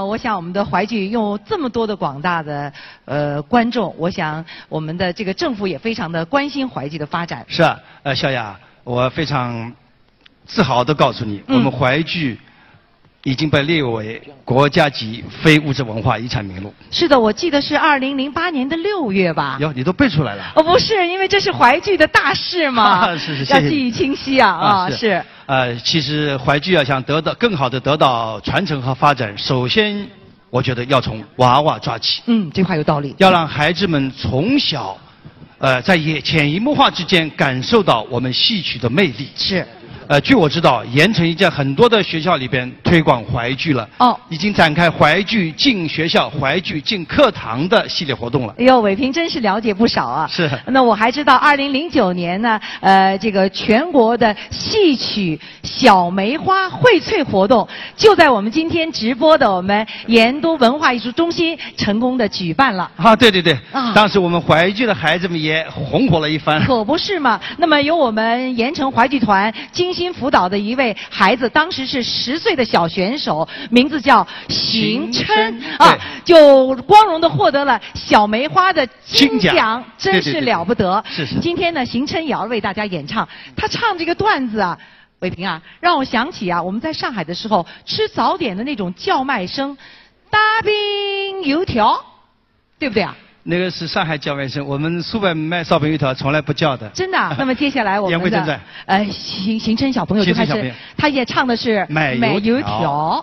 [SPEAKER 1] 我想我们的淮剧拥有这么多的广大的呃观众，我想我们的这个政府也非常的关心淮剧的发展。
[SPEAKER 4] 是啊，呃，小雅，我非常自豪地告诉你，
[SPEAKER 1] 嗯、
[SPEAKER 4] 我们淮剧已经被列为国家级非物质文化遗产名录。
[SPEAKER 1] 是的，我记得是二零零八年的六月吧。
[SPEAKER 4] 哟，你都背出来了？
[SPEAKER 1] 哦，不是，因为这是淮剧的大事嘛，
[SPEAKER 4] 是是，谢谢
[SPEAKER 1] 要记忆清晰啊啊，
[SPEAKER 4] 啊是。
[SPEAKER 1] 是
[SPEAKER 4] 呃，其实淮剧要想得到更好的得到传承和发展，首先我觉得要从娃娃抓起。
[SPEAKER 1] 嗯，这话有道理。
[SPEAKER 4] 要让孩子们从小，呃，在也潜移默化之间感受到我们戏曲的魅力。
[SPEAKER 1] 是。
[SPEAKER 4] 呃，据我知道，盐城已经在很多的学校里边推广淮剧了。
[SPEAKER 1] 哦，
[SPEAKER 4] 已经展开淮剧进学校、淮剧进课堂的系列活动了。
[SPEAKER 1] 哎呦，伟平真是了解不少啊。
[SPEAKER 4] 是。
[SPEAKER 1] 那我还知道，二零零九年呢，呃，这个全国的戏曲小梅花荟萃活动，就在我们今天直播的我们盐都文化艺术中心成功的举办了。
[SPEAKER 4] 啊，对对对。
[SPEAKER 1] 啊。
[SPEAKER 4] 当时我们淮剧的孩子们也红火了一番。
[SPEAKER 1] 可不是嘛？那么由我们盐城淮剧团精心辅导的一位孩子，当时是十岁的小选手，名字叫邢琛啊，就光荣的获得了小梅花的金奖，真是了不得。
[SPEAKER 4] 是是。
[SPEAKER 1] 今天呢，邢琛也要为大家演唱，他唱这个段子啊，伟平啊，让我想起啊，我们在上海的时候吃早点的那种叫卖声，大饼油条，对不对啊？
[SPEAKER 4] 那个是上海叫卖声，我们苏北卖烧饼油条从来不叫的。
[SPEAKER 1] 真的、啊？那么接下来我们的呃邢邢琛小朋友就开始，他也唱的是
[SPEAKER 4] 买
[SPEAKER 1] 油条。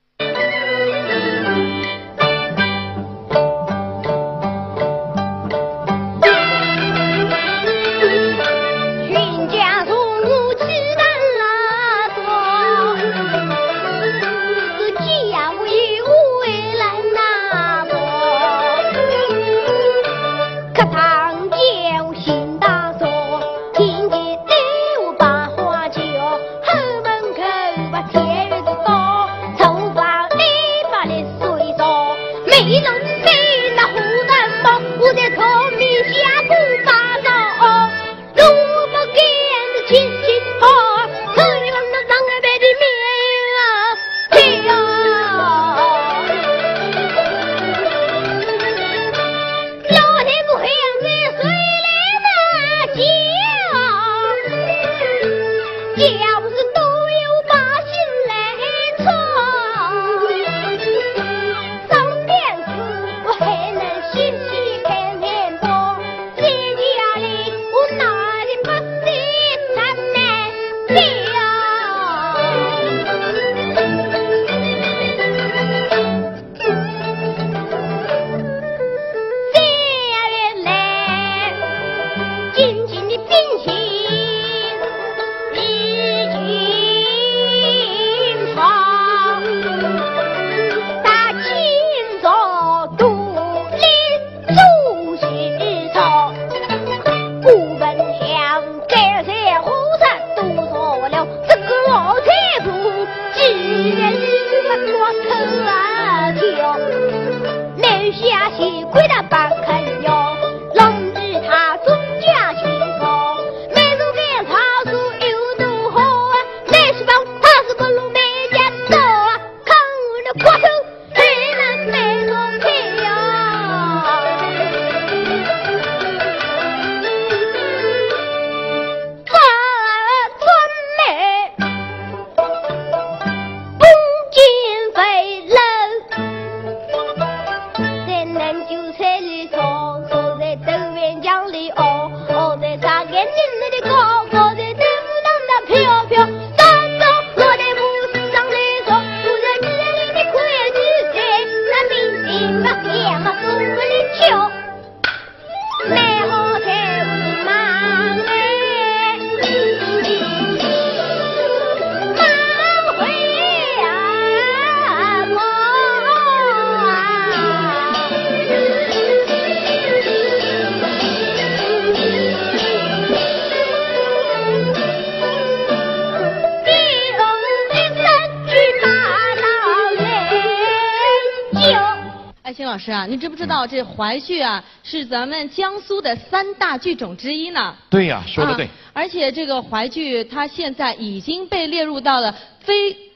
[SPEAKER 3] 老师啊，你知不知道这淮剧啊是咱们江苏的三大剧种之一呢？
[SPEAKER 2] 对呀、啊，说得对、
[SPEAKER 3] 啊。而且这个淮剧它现在已经被列入到了非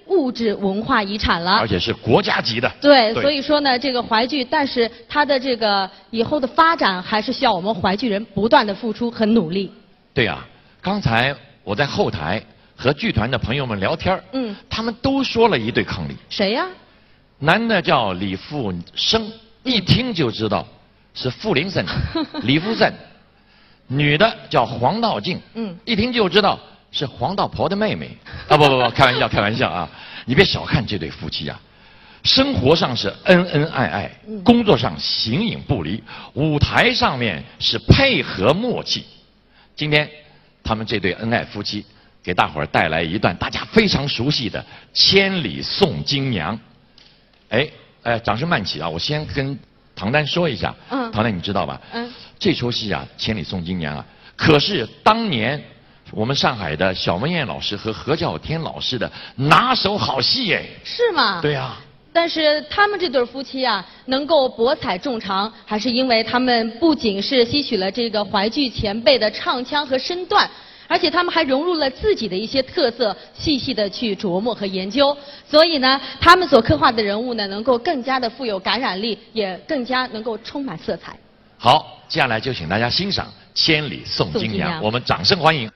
[SPEAKER 3] 物质文化遗产了，
[SPEAKER 2] 而且是国家级的。
[SPEAKER 3] 对，
[SPEAKER 2] 对
[SPEAKER 3] 所以说呢，这个淮剧，但是它的这个以后的发展，还是需要我们淮剧人不断的付出和努力。
[SPEAKER 2] 对啊，刚才我在后台和剧团的朋友们聊天，
[SPEAKER 3] 嗯，
[SPEAKER 2] 他们都说了一对伉俪。
[SPEAKER 3] 谁呀？
[SPEAKER 2] 男的叫李富生，一听就知道是富林生，李富生。女的叫黄道静，
[SPEAKER 3] 嗯，
[SPEAKER 2] 一听就知道是黄道婆的妹妹。啊，不不不，开玩笑，开玩笑啊！你别小看这对夫妻啊，生活上是恩恩爱爱，
[SPEAKER 3] 嗯、
[SPEAKER 2] 工作上形影不离，舞台上面是配合默契。今天他们这对恩爱夫妻给大伙儿带来一段大家非常熟悉的《千里送金娘》。哎，哎，掌声慢起啊！我先跟唐丹说一下，
[SPEAKER 3] 嗯，
[SPEAKER 2] 唐丹你知道吧？
[SPEAKER 3] 嗯，
[SPEAKER 2] 这出戏啊，《千里送金娘》啊，可是当年我们上海的小文燕老师和何教天老师的拿手好戏哎。
[SPEAKER 3] 是吗？
[SPEAKER 2] 对呀、啊。
[SPEAKER 3] 但是他们这对夫妻啊，能够博采众长，还是因为他们不仅是吸取了这个淮剧前辈的唱腔和身段，而且他们还融入了自己的一些特色，细细的去琢磨和研究。所以呢，他们所刻画的人物呢，能够更加的富有感染力，也更加能够充满色彩。
[SPEAKER 2] 好，接下来就请大家欣赏《千里送金娘》，我们掌声欢迎。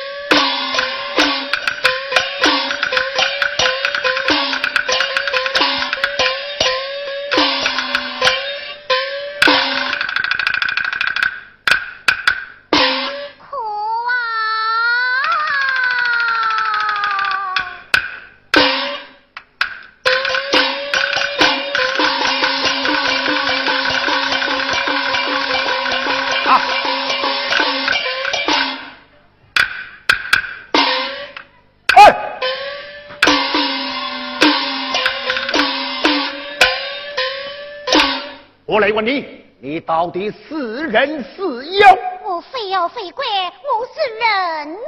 [SPEAKER 7] 我来问你，你到底是人是妖？
[SPEAKER 6] 我非妖非鬼，我是人呐、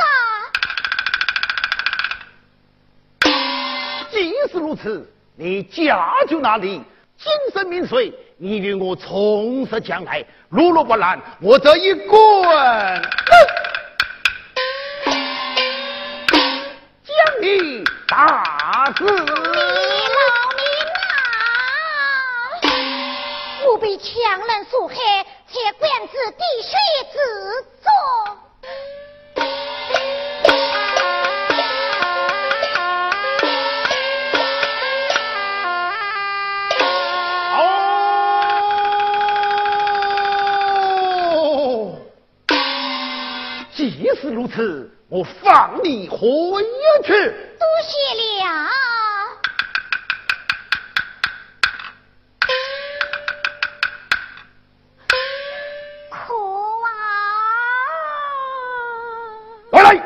[SPEAKER 7] 既是如此，你家住哪里？今生名谁？你与我从实将来，如若不然，我这一棍将你打死。
[SPEAKER 6] 我被强人所害，才官至滴血之中。
[SPEAKER 7] 哦，既是如此，我放你回去。
[SPEAKER 6] 多谢了。
[SPEAKER 7] 我来，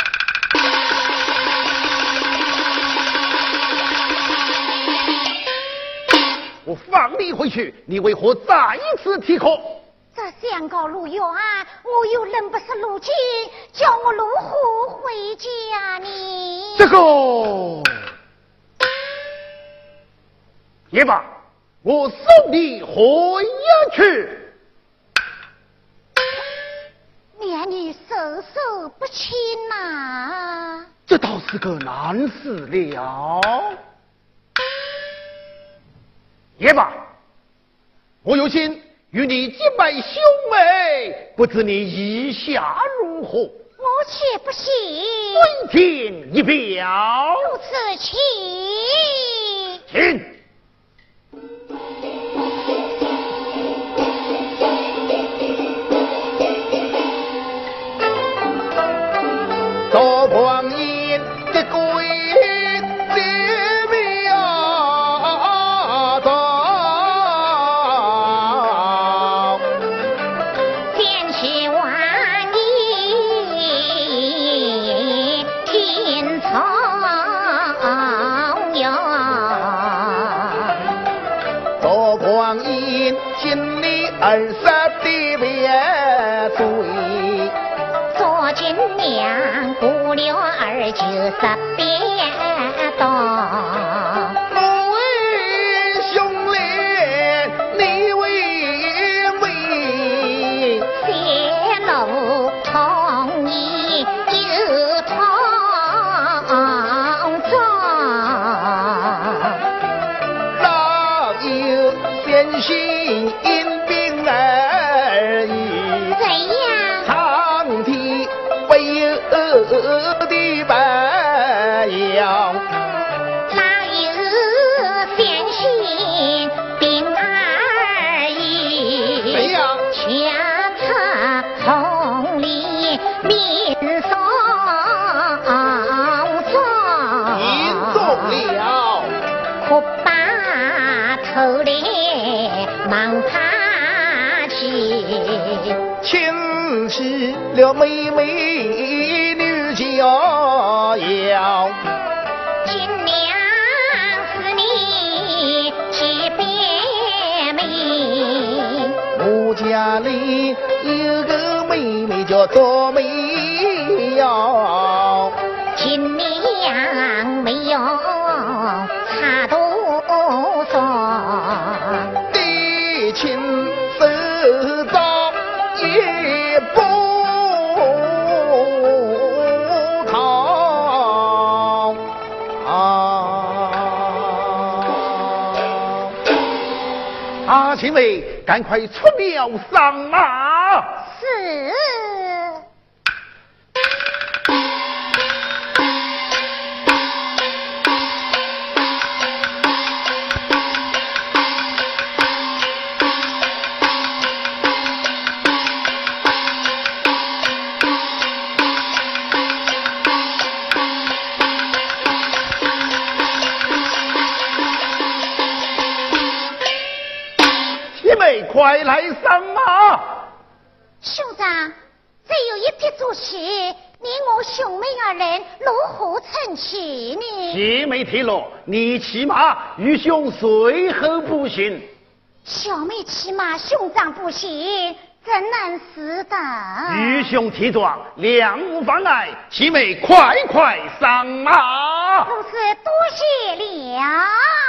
[SPEAKER 7] 我放你回去，你为何再次提口？
[SPEAKER 6] 这相告路远，我又认不识路径，叫我如何回家呢？
[SPEAKER 7] 这个也罢，我送你回去。
[SPEAKER 6] 娘女手手不清呐、啊，
[SPEAKER 7] 这倒是个难事了。也罢，我有心与你结拜兄妹，不知你意下如何？
[SPEAKER 6] 我且不信。
[SPEAKER 7] 尊听一表。
[SPEAKER 6] 如此，请。
[SPEAKER 7] 请。赵匡胤的鬼子庙道，
[SPEAKER 6] 千去万里天苍遥。
[SPEAKER 7] 赵匡胤心里二十的别罪。
[SPEAKER 6] 做君娘过了二九十遍道，
[SPEAKER 7] 我为兄弟，你为妹，
[SPEAKER 6] 三路同意又同葬。
[SPEAKER 7] 的白杨。
[SPEAKER 6] 哪有先心病而已？
[SPEAKER 7] 怎样？
[SPEAKER 6] 下策红里民送送，
[SPEAKER 7] 严重了，
[SPEAKER 6] 可把头来忙爬起。
[SPEAKER 7] 请起了妹妹女娇要。
[SPEAKER 6] 金娘是你几百妹，
[SPEAKER 7] 我家里有个妹妹叫做美瑶，
[SPEAKER 6] 金娘没有差多少，
[SPEAKER 7] 弟亲手早也不逃啊！青梅，赶快出庙上马。
[SPEAKER 6] 是。
[SPEAKER 7] 快来上马！
[SPEAKER 6] 兄长，这有一匹竹席，你我兄妹二人如何成其呢？
[SPEAKER 7] 姐妹提了，你骑马，愚兄随后步行。
[SPEAKER 6] 小妹骑马，兄长步行，怎能是的？
[SPEAKER 7] 愚兄提桩，两无妨碍。姐妹快快上马！
[SPEAKER 6] 如是多谢了。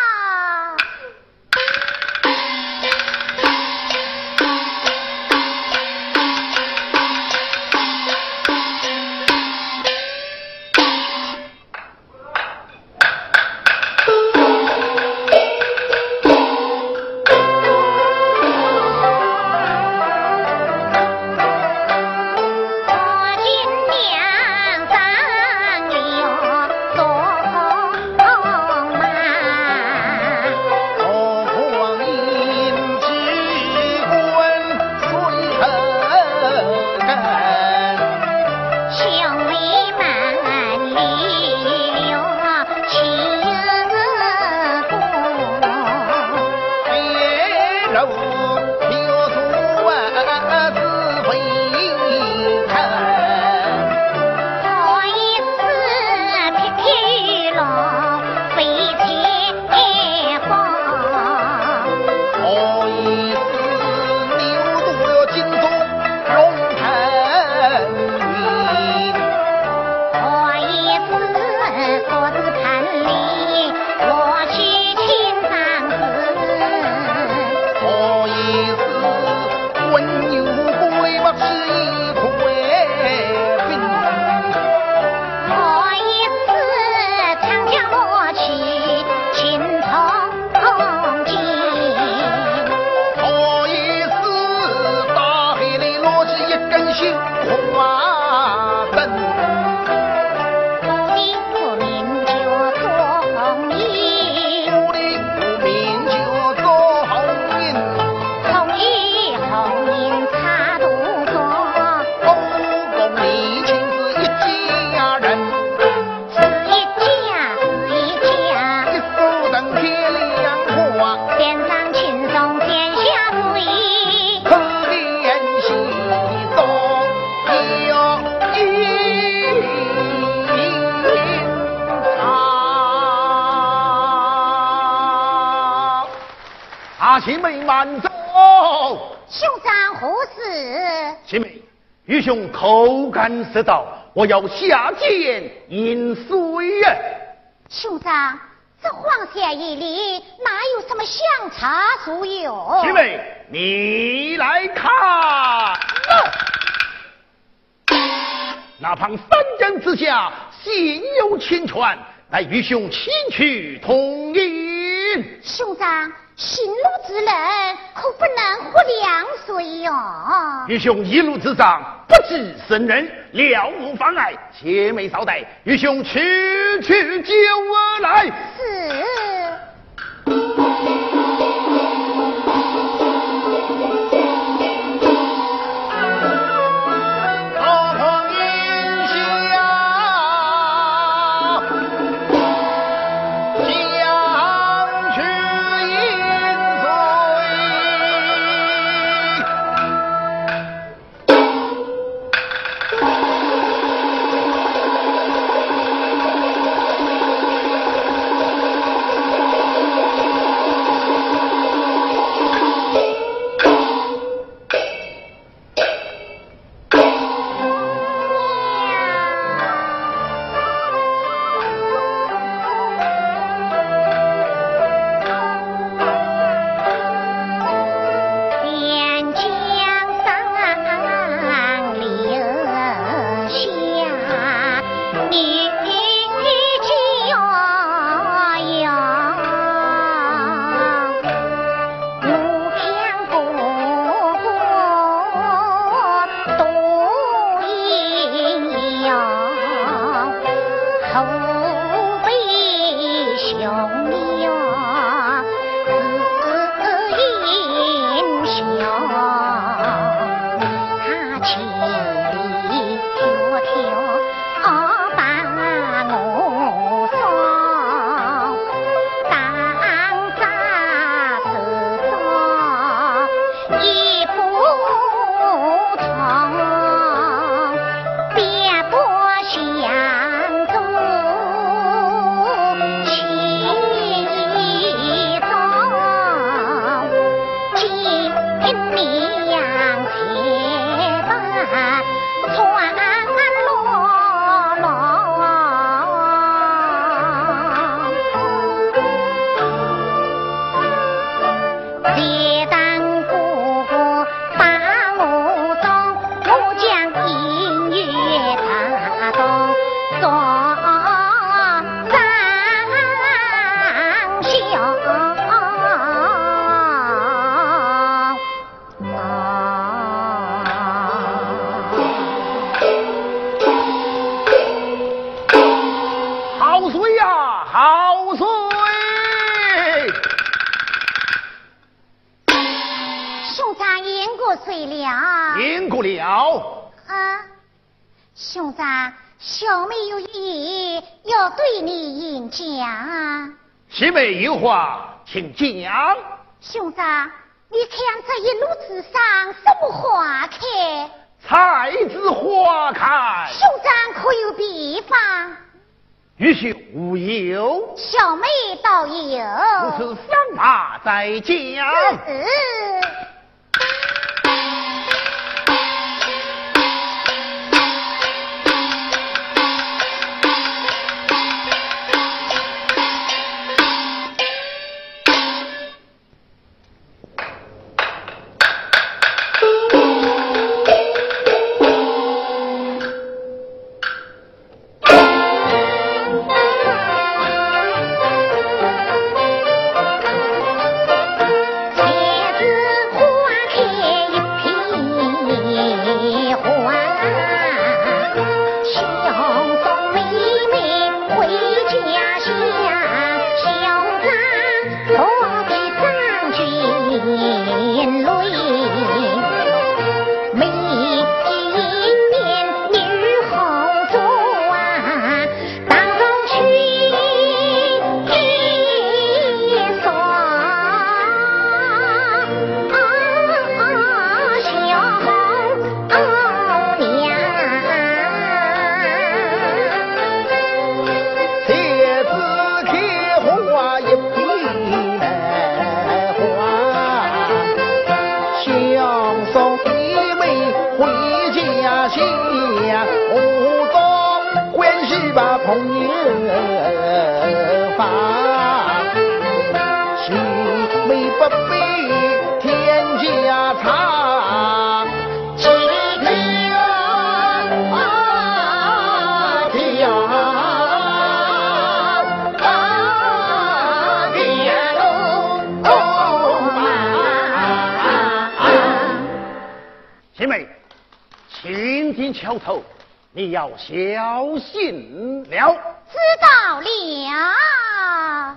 [SPEAKER 7] 青梅慢走。
[SPEAKER 6] 兄长何事？
[SPEAKER 7] 青梅，愚兄口干舌燥，我要下剑饮水呀。
[SPEAKER 6] 兄长，这荒山野岭哪有什么香茶酥油？
[SPEAKER 7] 青梅，你来看。那旁三江之下，心有清泉，乃愚兄亲去同饮。
[SPEAKER 6] 兄长， 行路之人可不能活两岁哟、哦。
[SPEAKER 8] 愚兄一路之上不知生人，了无妨碍。且妹稍待，愚兄去去救而来。
[SPEAKER 6] 是。兄长，小妹有意要对你演讲。
[SPEAKER 8] 师妹有话请讲。
[SPEAKER 6] 兄长，你看这一路之上什么花开？
[SPEAKER 8] 菜子花开。
[SPEAKER 6] 兄长可有秘方？
[SPEAKER 8] 愚兄无有。
[SPEAKER 6] 小妹倒有。
[SPEAKER 8] 如此方法再讲。
[SPEAKER 6] 是。
[SPEAKER 8] 哦心桥头，你要小心了。
[SPEAKER 6] 知道了。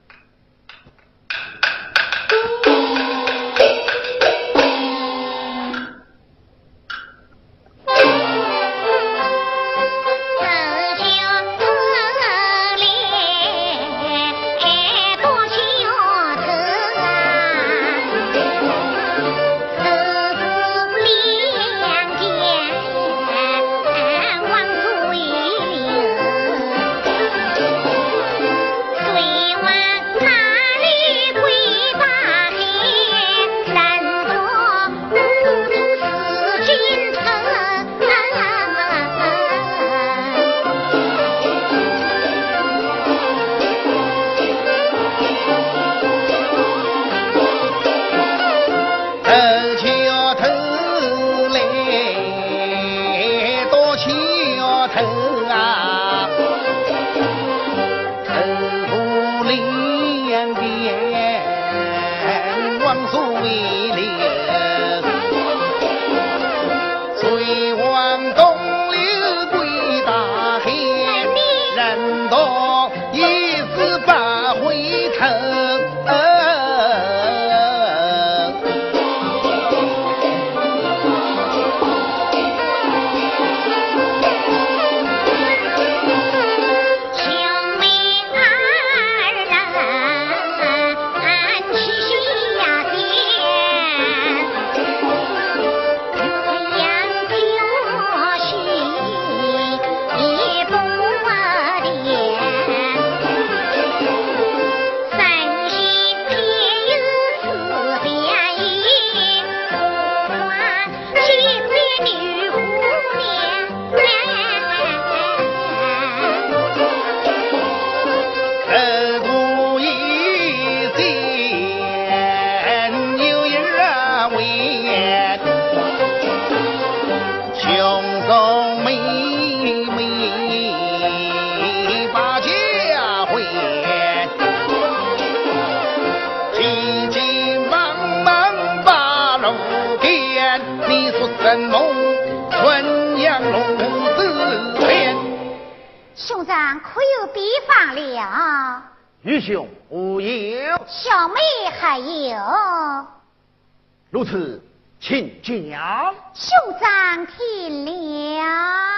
[SPEAKER 6] 兄长可有比方了？
[SPEAKER 8] 愚兄无有。
[SPEAKER 6] 小妹还有。
[SPEAKER 8] 如此，请讲。
[SPEAKER 6] 兄长听了。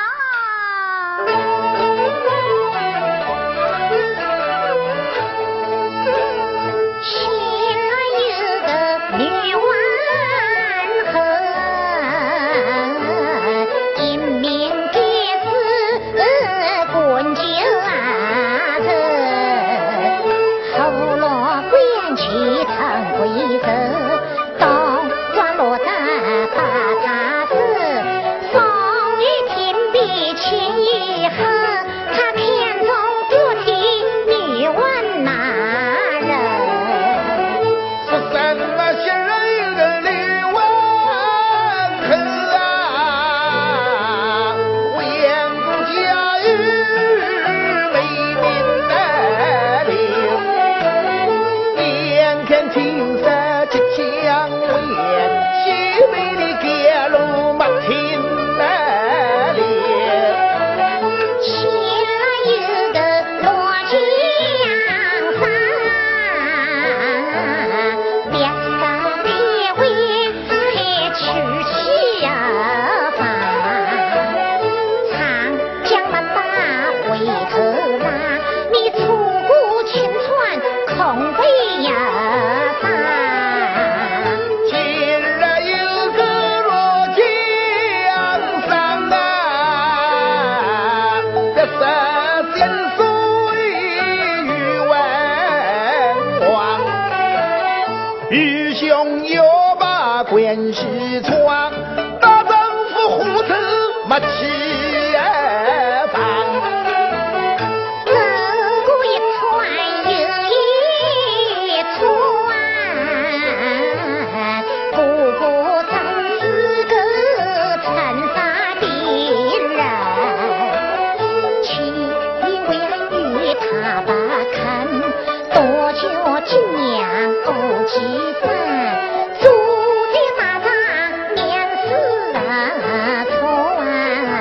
[SPEAKER 6] 做的马上面试啊，错啊。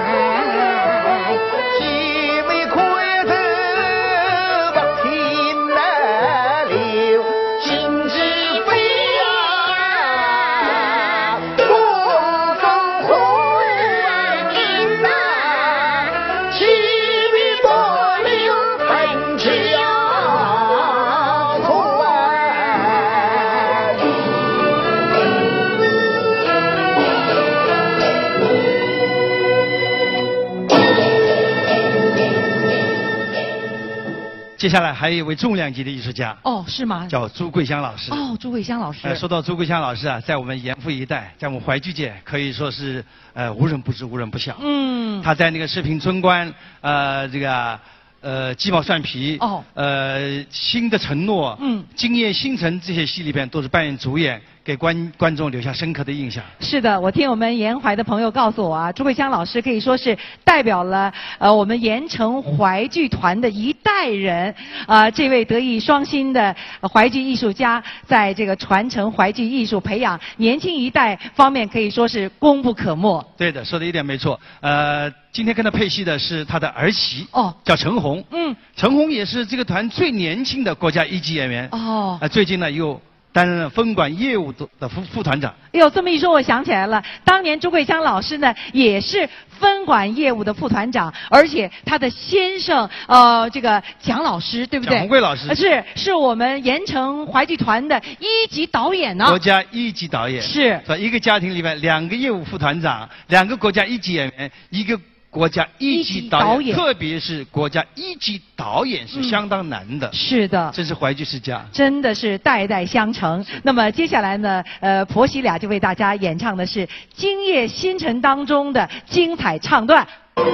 [SPEAKER 4] 接下来还有一位重量级的艺术家，
[SPEAKER 1] 哦，是吗？
[SPEAKER 4] 叫朱桂香老师。
[SPEAKER 1] 哦，朱桂香老师。
[SPEAKER 4] 呃，说到朱桂香老师啊，在我们盐阜一带，在我们淮剧界可以说是呃无人不知、无人不晓。
[SPEAKER 1] 嗯。
[SPEAKER 4] 他在那个《四平春官》呃这个呃鸡毛蒜皮
[SPEAKER 1] 哦
[SPEAKER 4] 呃新的承诺
[SPEAKER 1] 嗯
[SPEAKER 4] 今夜星辰这些戏里边都是扮演主演，给观观众留下深刻的印象。
[SPEAKER 1] 是的，我听我们沿淮的朋友告诉我啊，朱桂香老师可以说是代表了呃我们盐城淮剧团的一代人。啊、呃，这位德艺双馨的淮剧艺术家，在这个传承淮剧艺术、培养年轻一代方面，可以说是功不可没。
[SPEAKER 4] 对的，说的一点没错。呃，今天跟他配戏的是他的儿媳，
[SPEAKER 1] 哦，
[SPEAKER 4] 叫陈红。
[SPEAKER 1] 嗯，
[SPEAKER 4] 陈红也是这个团最年轻的国家一级演员。
[SPEAKER 1] 哦，
[SPEAKER 4] 呃，最近呢又担任了分管业务的的副副团长。
[SPEAKER 1] 哎呦，这么一说，我想起来了，当年朱桂香老师呢也是分管业务的副团长，而且他的先生呃这个蒋老师，对不对？
[SPEAKER 4] 蒋红贵老师
[SPEAKER 1] 呃是是我们盐城淮剧团的一级导演呢。
[SPEAKER 4] 国家一级导演
[SPEAKER 1] 是，
[SPEAKER 4] 是一个家庭里面两个业务副团长，两个国家一级演员，一个国家一级导演，
[SPEAKER 1] 导演
[SPEAKER 4] 特别是国家一级导演是相当难的。
[SPEAKER 1] 嗯、是的，
[SPEAKER 4] 这是淮剧世家，
[SPEAKER 1] 真的是代代相承。那么接下来呢，呃，婆媳俩就为大家演唱的是《今夜星辰》当中的精彩唱段。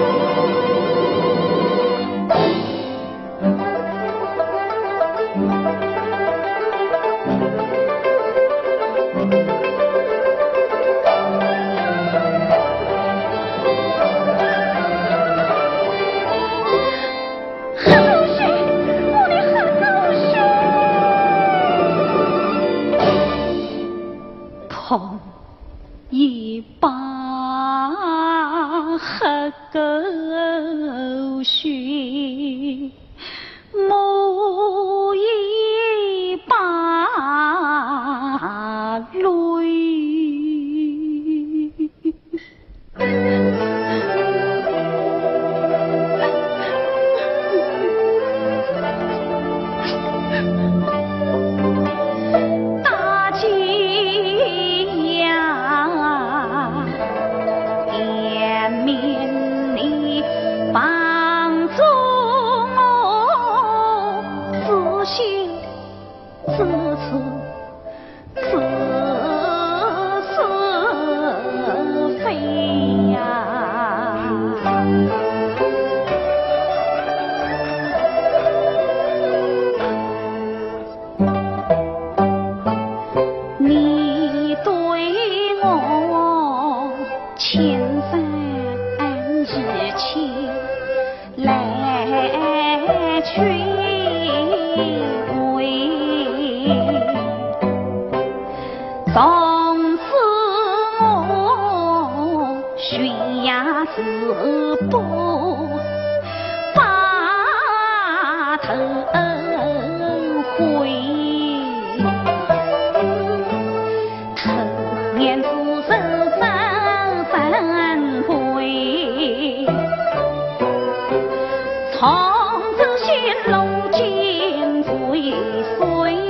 [SPEAKER 6] 碰一把黑狗血，抹一把泪。从此我悬崖自不把头回，头年自首三三回，从此心龙尽追随。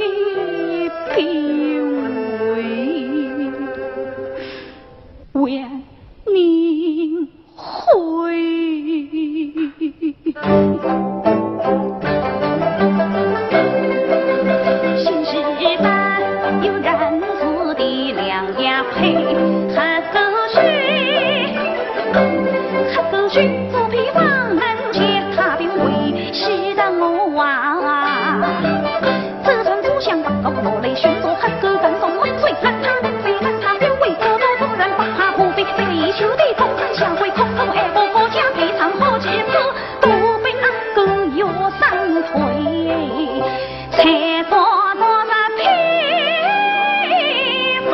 [SPEAKER 6] 为呀配黑狗血，黑狗血左皮王能接他的为是的我啊，这村主想把狗落泪寻做黑狗跟踪万岁，让他们飞赶他表为各路众人把他破飞，被一宿的空山下跪，空空二伯婆家赔偿好几次，都被阿哥又三退，才做做那披发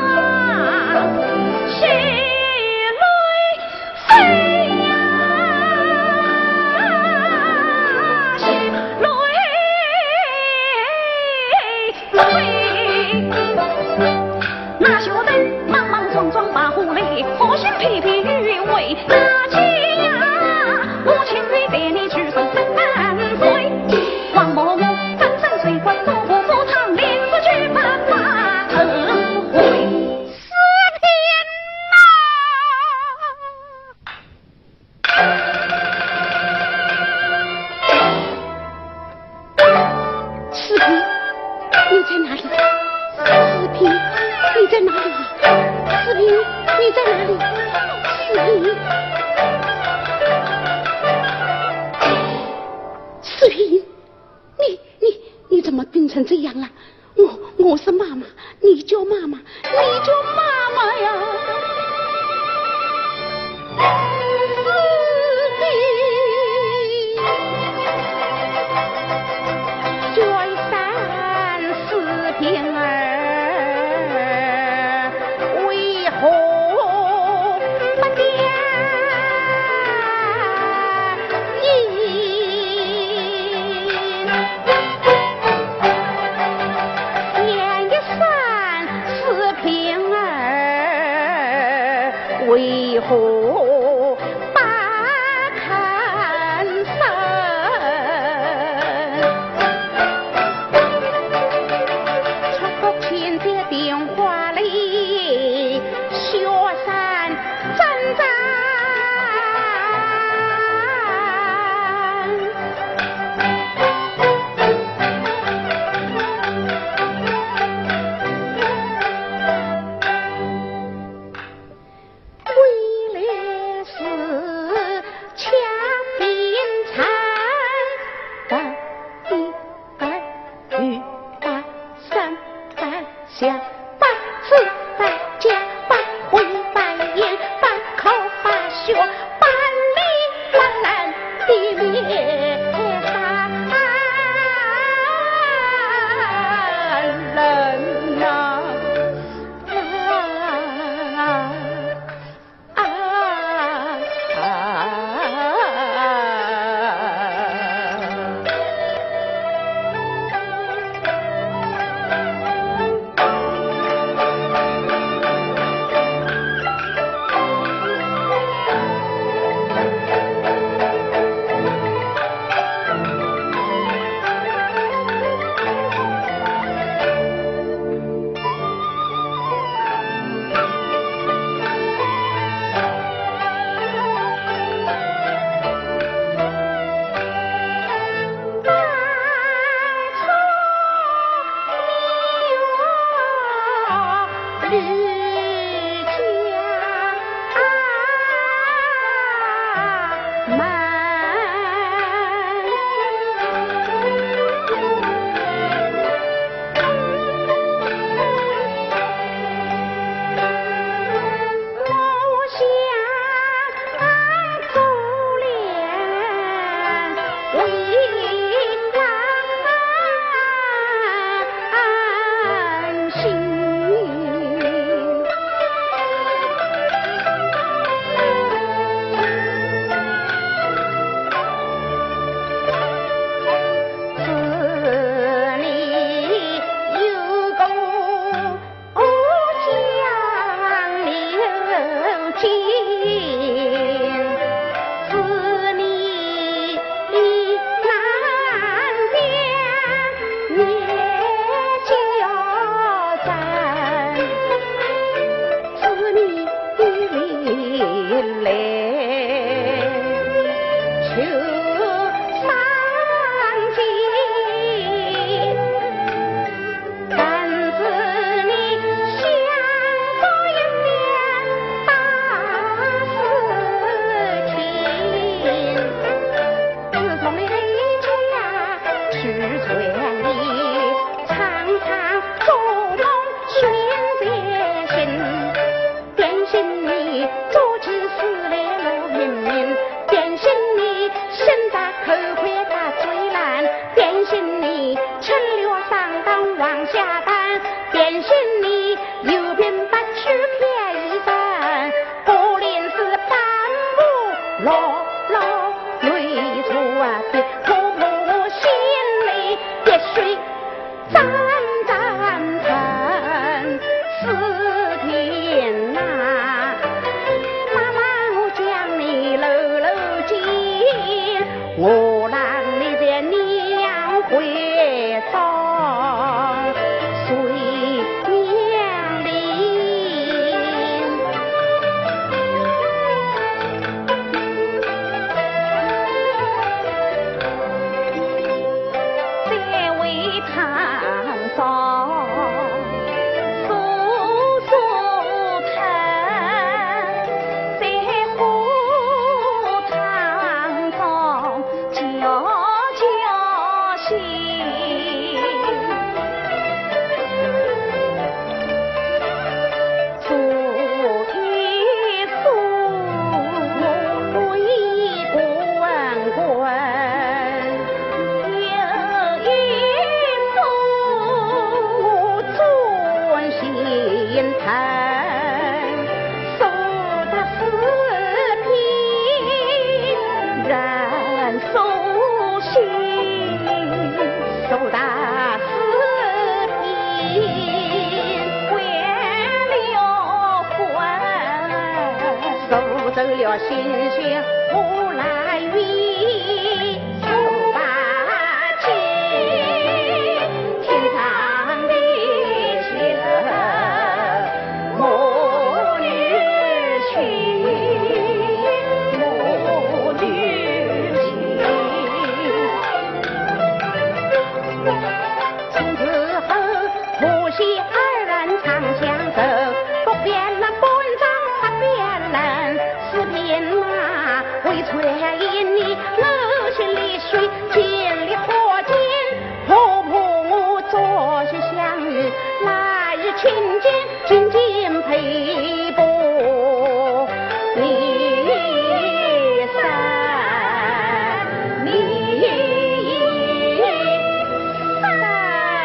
[SPEAKER 6] 是泪飞呀，是泪泪。那小人莽莽撞撞把虎雷，好心皮皮鱼尾那鸡呀，我情愿带你去受三岁。王某某翻身水关走不赴汤，连着去把马头回四平四平，你在哪里？四平，你在哪里？四平，你在哪里？四平，四平，你你你怎么病成这样了？我我是妈妈，你叫妈妈，你叫妈妈呀！四平，再三四平儿，为何不见影？年一三四平儿，为何不看生？出国前在电话里，雪山真真。为了是强兵残，八一二一八三八下八次八加八回八言八口八学八里八难的面杀人呐！啊啊啊！心。 去看医生，果然是半路老老泪出啊的，婆婆心里也水沾沾疼，四天呐，妈妈我将你搂搂紧，我让你的娘回床睡娘林。这位堂上诉诉疼，在火堂上叫叫醒，诉一诉，一滚滚。有一副尊心疼，受得四平人舒心，受得四平还了魂，收走了心血无来源，手把金天上的雪母女情，母女情。从此后，婆媳二人常相守，不变了本长不变人，四边马为传因你流血泪水，见力火箭，婆婆我昨夕相遇，来日亲见，紧紧陪伴你三，你三。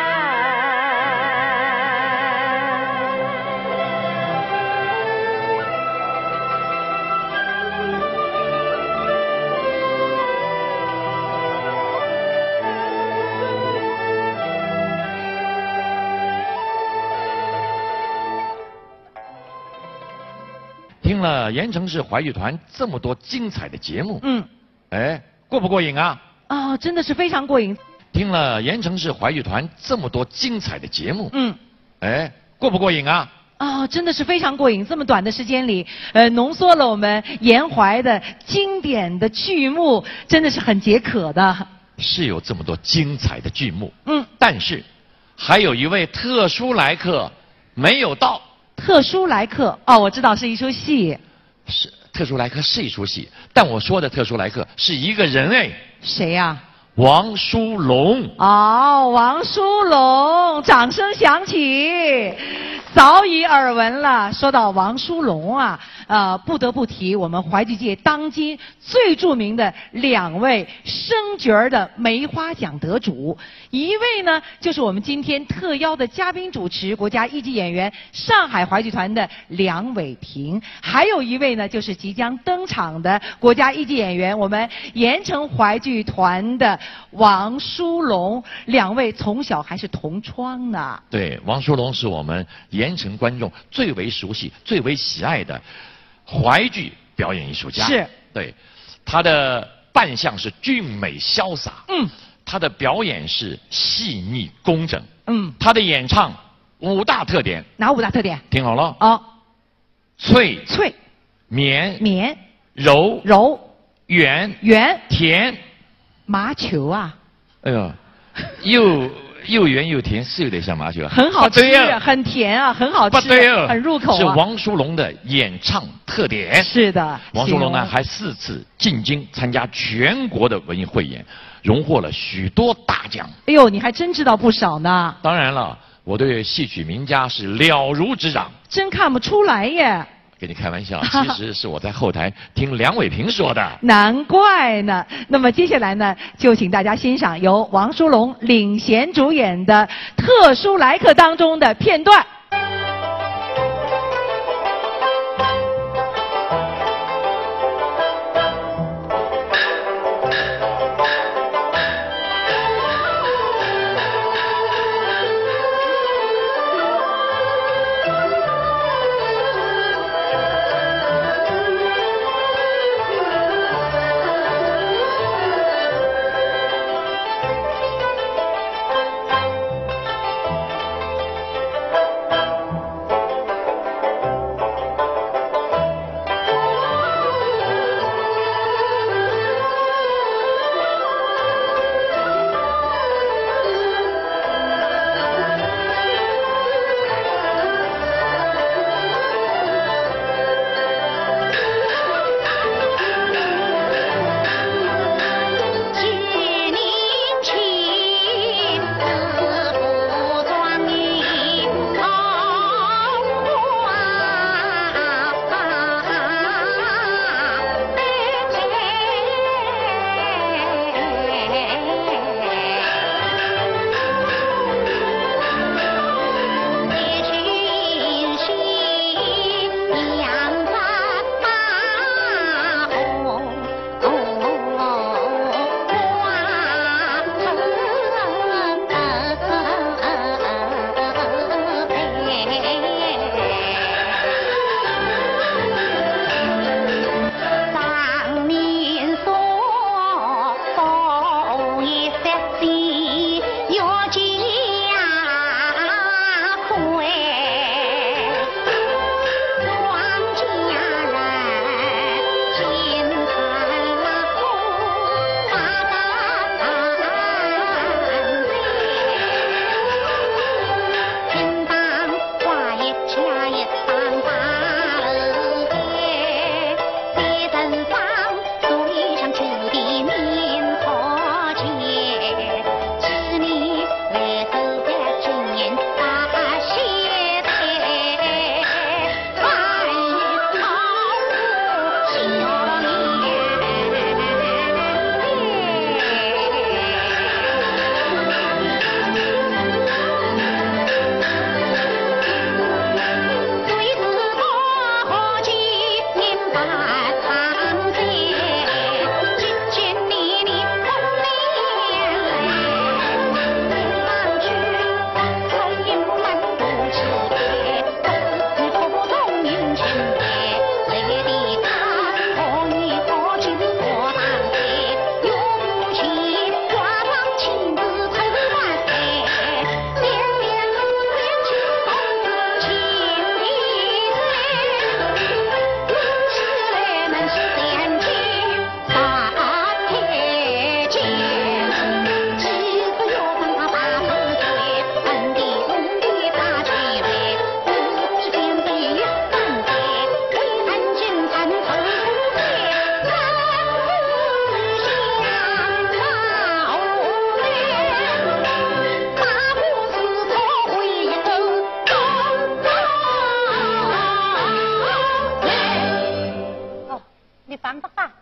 [SPEAKER 2] 听了盐城市淮剧团这么多精彩的节目，
[SPEAKER 1] 嗯，
[SPEAKER 2] 哎，过不过瘾啊？
[SPEAKER 1] 哦，真的是非常过瘾。
[SPEAKER 2] 听了盐城市淮剧团这么多精彩的节目，
[SPEAKER 1] 嗯，
[SPEAKER 2] 哎，过不过瘾啊？
[SPEAKER 1] 哦，真的是非常过瘾。这么短的时间里，呃，浓缩了我们盐淮的经典的剧目，真的是很解渴的。
[SPEAKER 2] 是有这么多精彩的剧目，
[SPEAKER 1] 嗯，
[SPEAKER 2] 但是还有一位特殊来客没有到。
[SPEAKER 1] 特殊来客，哦，我知道是一出戏。
[SPEAKER 2] 是特殊来客是一出戏，但我说的特殊来客是一个人哎。
[SPEAKER 1] 谁呀、
[SPEAKER 2] 王叔龙。
[SPEAKER 1] 哦，王叔龙，掌声响起。早已耳闻了。说到王叔龙啊，呃，不得不提我们淮剧界当今最著名的两位生角儿的梅花奖得主。一位呢，就是我们今天特邀的嘉宾主持，国家一级演员上海淮剧团的梁伟平；还有一位呢，就是即将登场的国家一级演员，我们盐城淮剧团的王叔龙。两位从小还是同窗呢。
[SPEAKER 2] 对，王叔龙是我们盐城观众最为熟悉、最为喜爱的淮剧表演艺术家。
[SPEAKER 1] 是，
[SPEAKER 2] 对，他的扮相是俊美潇洒，
[SPEAKER 1] 嗯，
[SPEAKER 2] 他的表演是细腻工整，
[SPEAKER 1] 嗯，
[SPEAKER 2] 他的演唱五大特点，
[SPEAKER 1] 哪五大特点？
[SPEAKER 2] 听好了，
[SPEAKER 1] 哦，
[SPEAKER 2] 脆、
[SPEAKER 1] 脆、
[SPEAKER 2] 绵、
[SPEAKER 1] 绵、
[SPEAKER 2] 柔、
[SPEAKER 1] 柔、
[SPEAKER 2] 圆、
[SPEAKER 1] 圆、
[SPEAKER 2] 甜。
[SPEAKER 1] 麻球啊，
[SPEAKER 2] 哎呦，又又圆又甜，是有点像麻球啊。
[SPEAKER 1] 很好吃，
[SPEAKER 2] 不对啊
[SPEAKER 1] 很甜啊，很好吃，
[SPEAKER 2] 不对哦，
[SPEAKER 1] 很入口啊。
[SPEAKER 2] 是王叔龙的演唱特点。
[SPEAKER 1] 是的，
[SPEAKER 2] 王叔龙呢
[SPEAKER 1] 行
[SPEAKER 2] 还四次进京参加全国的文艺汇演，荣获了许多大奖。
[SPEAKER 1] 哎呦，你还真知道不少呢，
[SPEAKER 2] 当然了，我对戏曲名家是了如指掌。
[SPEAKER 1] 真看不出来耶。
[SPEAKER 2] 跟你开玩笑，其实是我在后台听梁伟平说的。
[SPEAKER 1] 难怪呢。那么接下来呢，就请大家欣赏由王叔龙领衔主演的《特殊来客》当中的片段。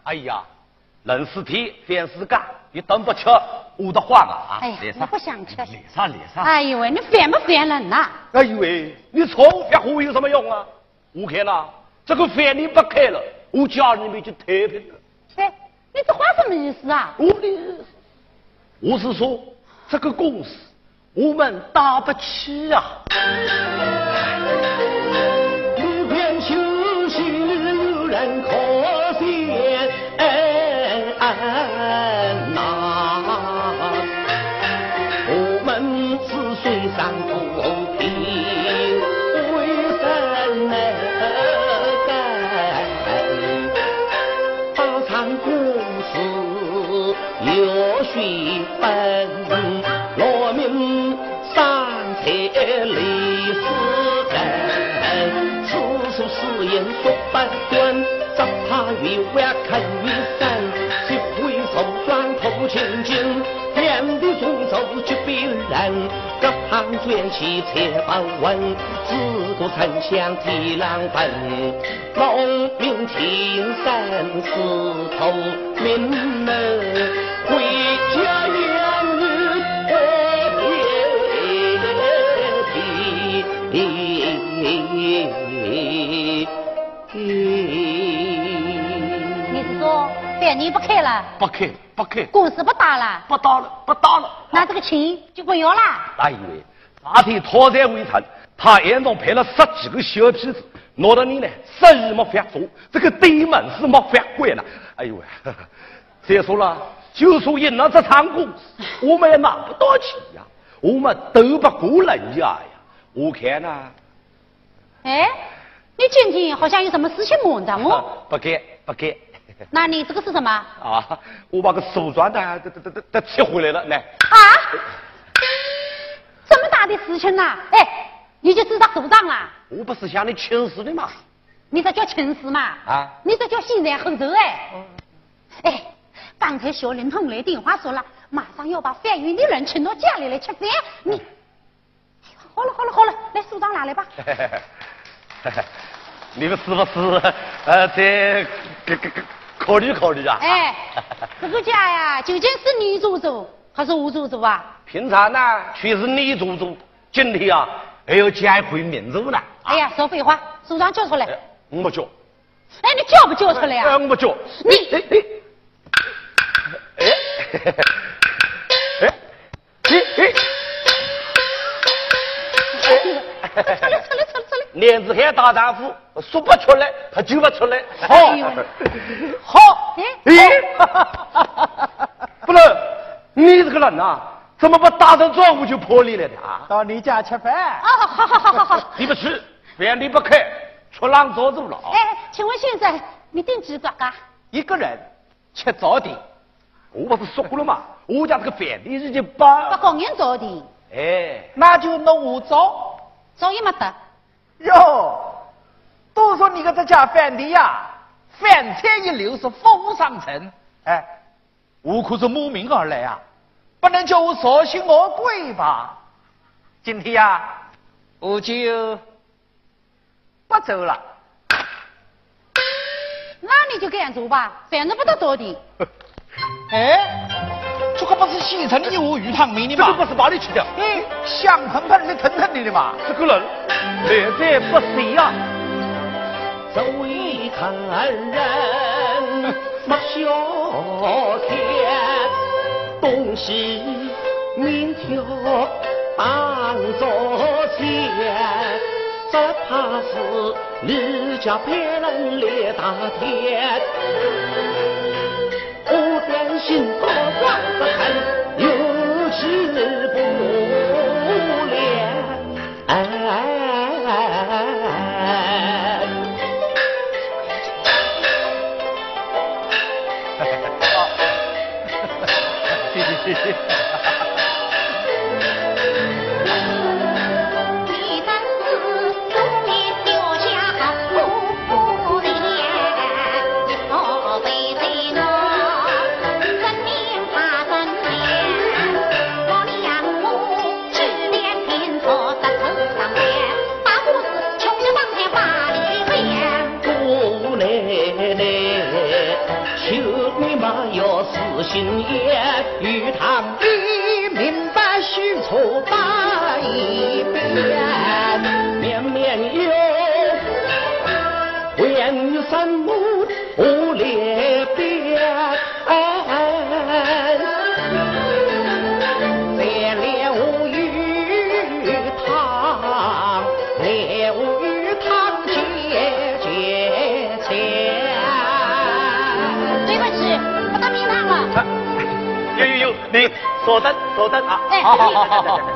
[SPEAKER 8] 哎呀，人是铁，饭是钢，你等不吃，我的话啊！
[SPEAKER 6] 哎呀，我不想吃。
[SPEAKER 8] 脸上脸上。
[SPEAKER 6] 哎呦喂，你烦不烦人呐？
[SPEAKER 8] 哎呦喂，你错发火有什么用啊？我看呐，这个饭你不开了，我家人们就太平了。
[SPEAKER 6] 哎，你这话什么意思啊？
[SPEAKER 8] 我的意思，我是说这个公司我们打不起啊。
[SPEAKER 5] 路边休息有人可怜呐，我们子孙上不平，为什么该大厂公司有血本，我们三才历史人，此处是言说不断，只怕越挖看越深，谁会手转头前进，天地双手绝别人，各行卷起且不稳，自古丞相提郎本，农民挺身石头民们回家园日
[SPEAKER 6] 你是说饭你不开了？
[SPEAKER 8] 不开不开，
[SPEAKER 6] 公司不打了？
[SPEAKER 8] 不打了不打了。
[SPEAKER 6] 那这个钱就不要了？
[SPEAKER 8] 哎呦喂，那天讨债未成，他眼中派了十几个小痞子，拿到你呢，生意没法做，这个对门是没法关了。哎呦喂，呵呵再说了，就说赢了这场公司，我们也拿不到钱呀，我们斗不过人家呀。我看呢、啊，
[SPEAKER 6] 哎，你今天好像有什么事情瞒着我？
[SPEAKER 8] 不给不给。
[SPEAKER 6] 那你这个是什么？
[SPEAKER 8] 啊，我把个手转的都都都都切回来了，来。
[SPEAKER 6] 啊？这么大的事情呐、啊？哎，你就知道首长了？
[SPEAKER 8] 我不是向你请示的吗？
[SPEAKER 6] 你这叫请示嘛？啊？你这叫先斩后奏哎。嗯、哎，刚才小林通来电话说了，马上要把范云的人请到家里来吃饭。你，哎呦，好了好了好了，来首长拿来吧。
[SPEAKER 8] 你们是不是呃在考虑考虑啊？
[SPEAKER 6] 哎，这个家呀，究竟是你做主还是我做主啊？
[SPEAKER 8] 平常呢，却是你做主，今天啊还要加一回民主呢。
[SPEAKER 6] 哎呀，少废话，首长叫出来。
[SPEAKER 8] 哎、我不叫。
[SPEAKER 6] 哎，你叫不叫出来呀、啊？
[SPEAKER 8] 哎，我不叫。
[SPEAKER 6] 你
[SPEAKER 8] 哎哎哎哎哎哎！
[SPEAKER 6] 出来出来出来出来！
[SPEAKER 8] 男子汉大丈夫，说不出来他就不出来。好，好，哎，不是你这个人呐，怎么不打声招呼就破例了的啊？
[SPEAKER 7] 到你家吃饭。
[SPEAKER 6] 啊，好好好好好。
[SPEAKER 8] 你不去，饭你不开，出浪做主了。
[SPEAKER 6] 哎，请问先生，你订几个噶？
[SPEAKER 7] 一个人吃早点。
[SPEAKER 8] 我不是说过了吗？我家这个饭店已经八
[SPEAKER 6] 不供应早点。
[SPEAKER 8] 哎，
[SPEAKER 7] 那就弄我早。
[SPEAKER 6] 早也没得。
[SPEAKER 7] 哟，都说你个这家饭店呀，饭菜一流，是服务上乘。哎，我可是慕名而来啊，不能叫我扫兴而归吧？今天呀，我就不走了。
[SPEAKER 6] 那你就这样做吧，反正不得早点。
[SPEAKER 7] 哎，这个不是西城的我鱼汤面的吗？
[SPEAKER 8] 这个不是把你吃掉？
[SPEAKER 7] 哎，香喷喷的、腾腾的的嘛。
[SPEAKER 8] 这个人来者不善呀！
[SPEAKER 5] 这位客人莫小看，东西面条当作钱，只怕是你家别人来打天。我担心高官不肯，有吃不了。
[SPEAKER 8] 谢谢谢谢。
[SPEAKER 6] 人命怕人命。
[SPEAKER 5] 心言，鱼塘里明白许错把一遍，绵绵有烟雨三目无裂边，这烈无鱼塘，烈无鱼塘节节前。
[SPEAKER 6] 对不起，我到名堂了。
[SPEAKER 8] 有有有，你坐等坐等啊！
[SPEAKER 6] 哎，
[SPEAKER 7] 好好好好好。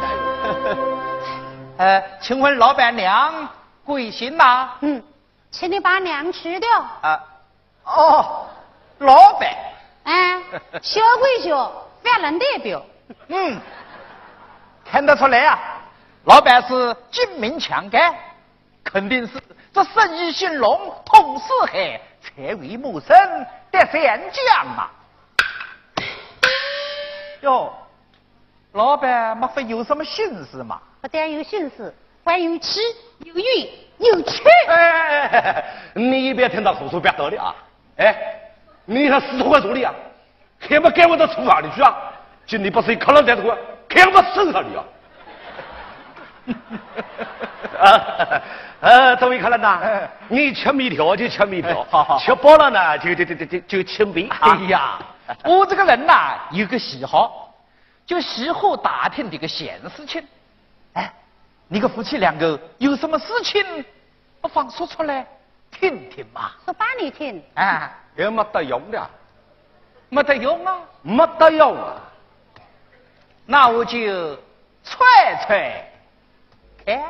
[SPEAKER 7] 呃，请问老板娘贵姓呐？
[SPEAKER 6] 嗯，请你把娘吃掉。
[SPEAKER 7] 啊，哦，老板。
[SPEAKER 6] 哎，小归小，反能代表。
[SPEAKER 7] 嗯，看得出来啊，老板是精明强干，肯定是这生意兴隆，通四海，财为谋生得三将嘛。哟，老板莫非有什么心事嘛？
[SPEAKER 6] 不但有心思，还有吃，有运，有趣。
[SPEAKER 8] 哎哎哎哎，你别听他胡说八道的啊！哎，你还死活做的啊？还没赶我到厨房里去啊？今天不是可能在这个，看我手上的啊！啊，呃，这位客人呐，你吃米条就吃米条，
[SPEAKER 7] 好好
[SPEAKER 8] 吃饱了呢就就就就就就清杯。
[SPEAKER 7] 哎呀，我这个人呐、有个喜好，就喜欢打听这个闲事情。哎，你个夫妻两个有什么事情，不妨说出来听听嘛。
[SPEAKER 6] 说把你听。
[SPEAKER 7] 哎，
[SPEAKER 8] 也没得用的，
[SPEAKER 7] 没得用啊，
[SPEAKER 8] 没得用啊！
[SPEAKER 7] 那我就踹踹看。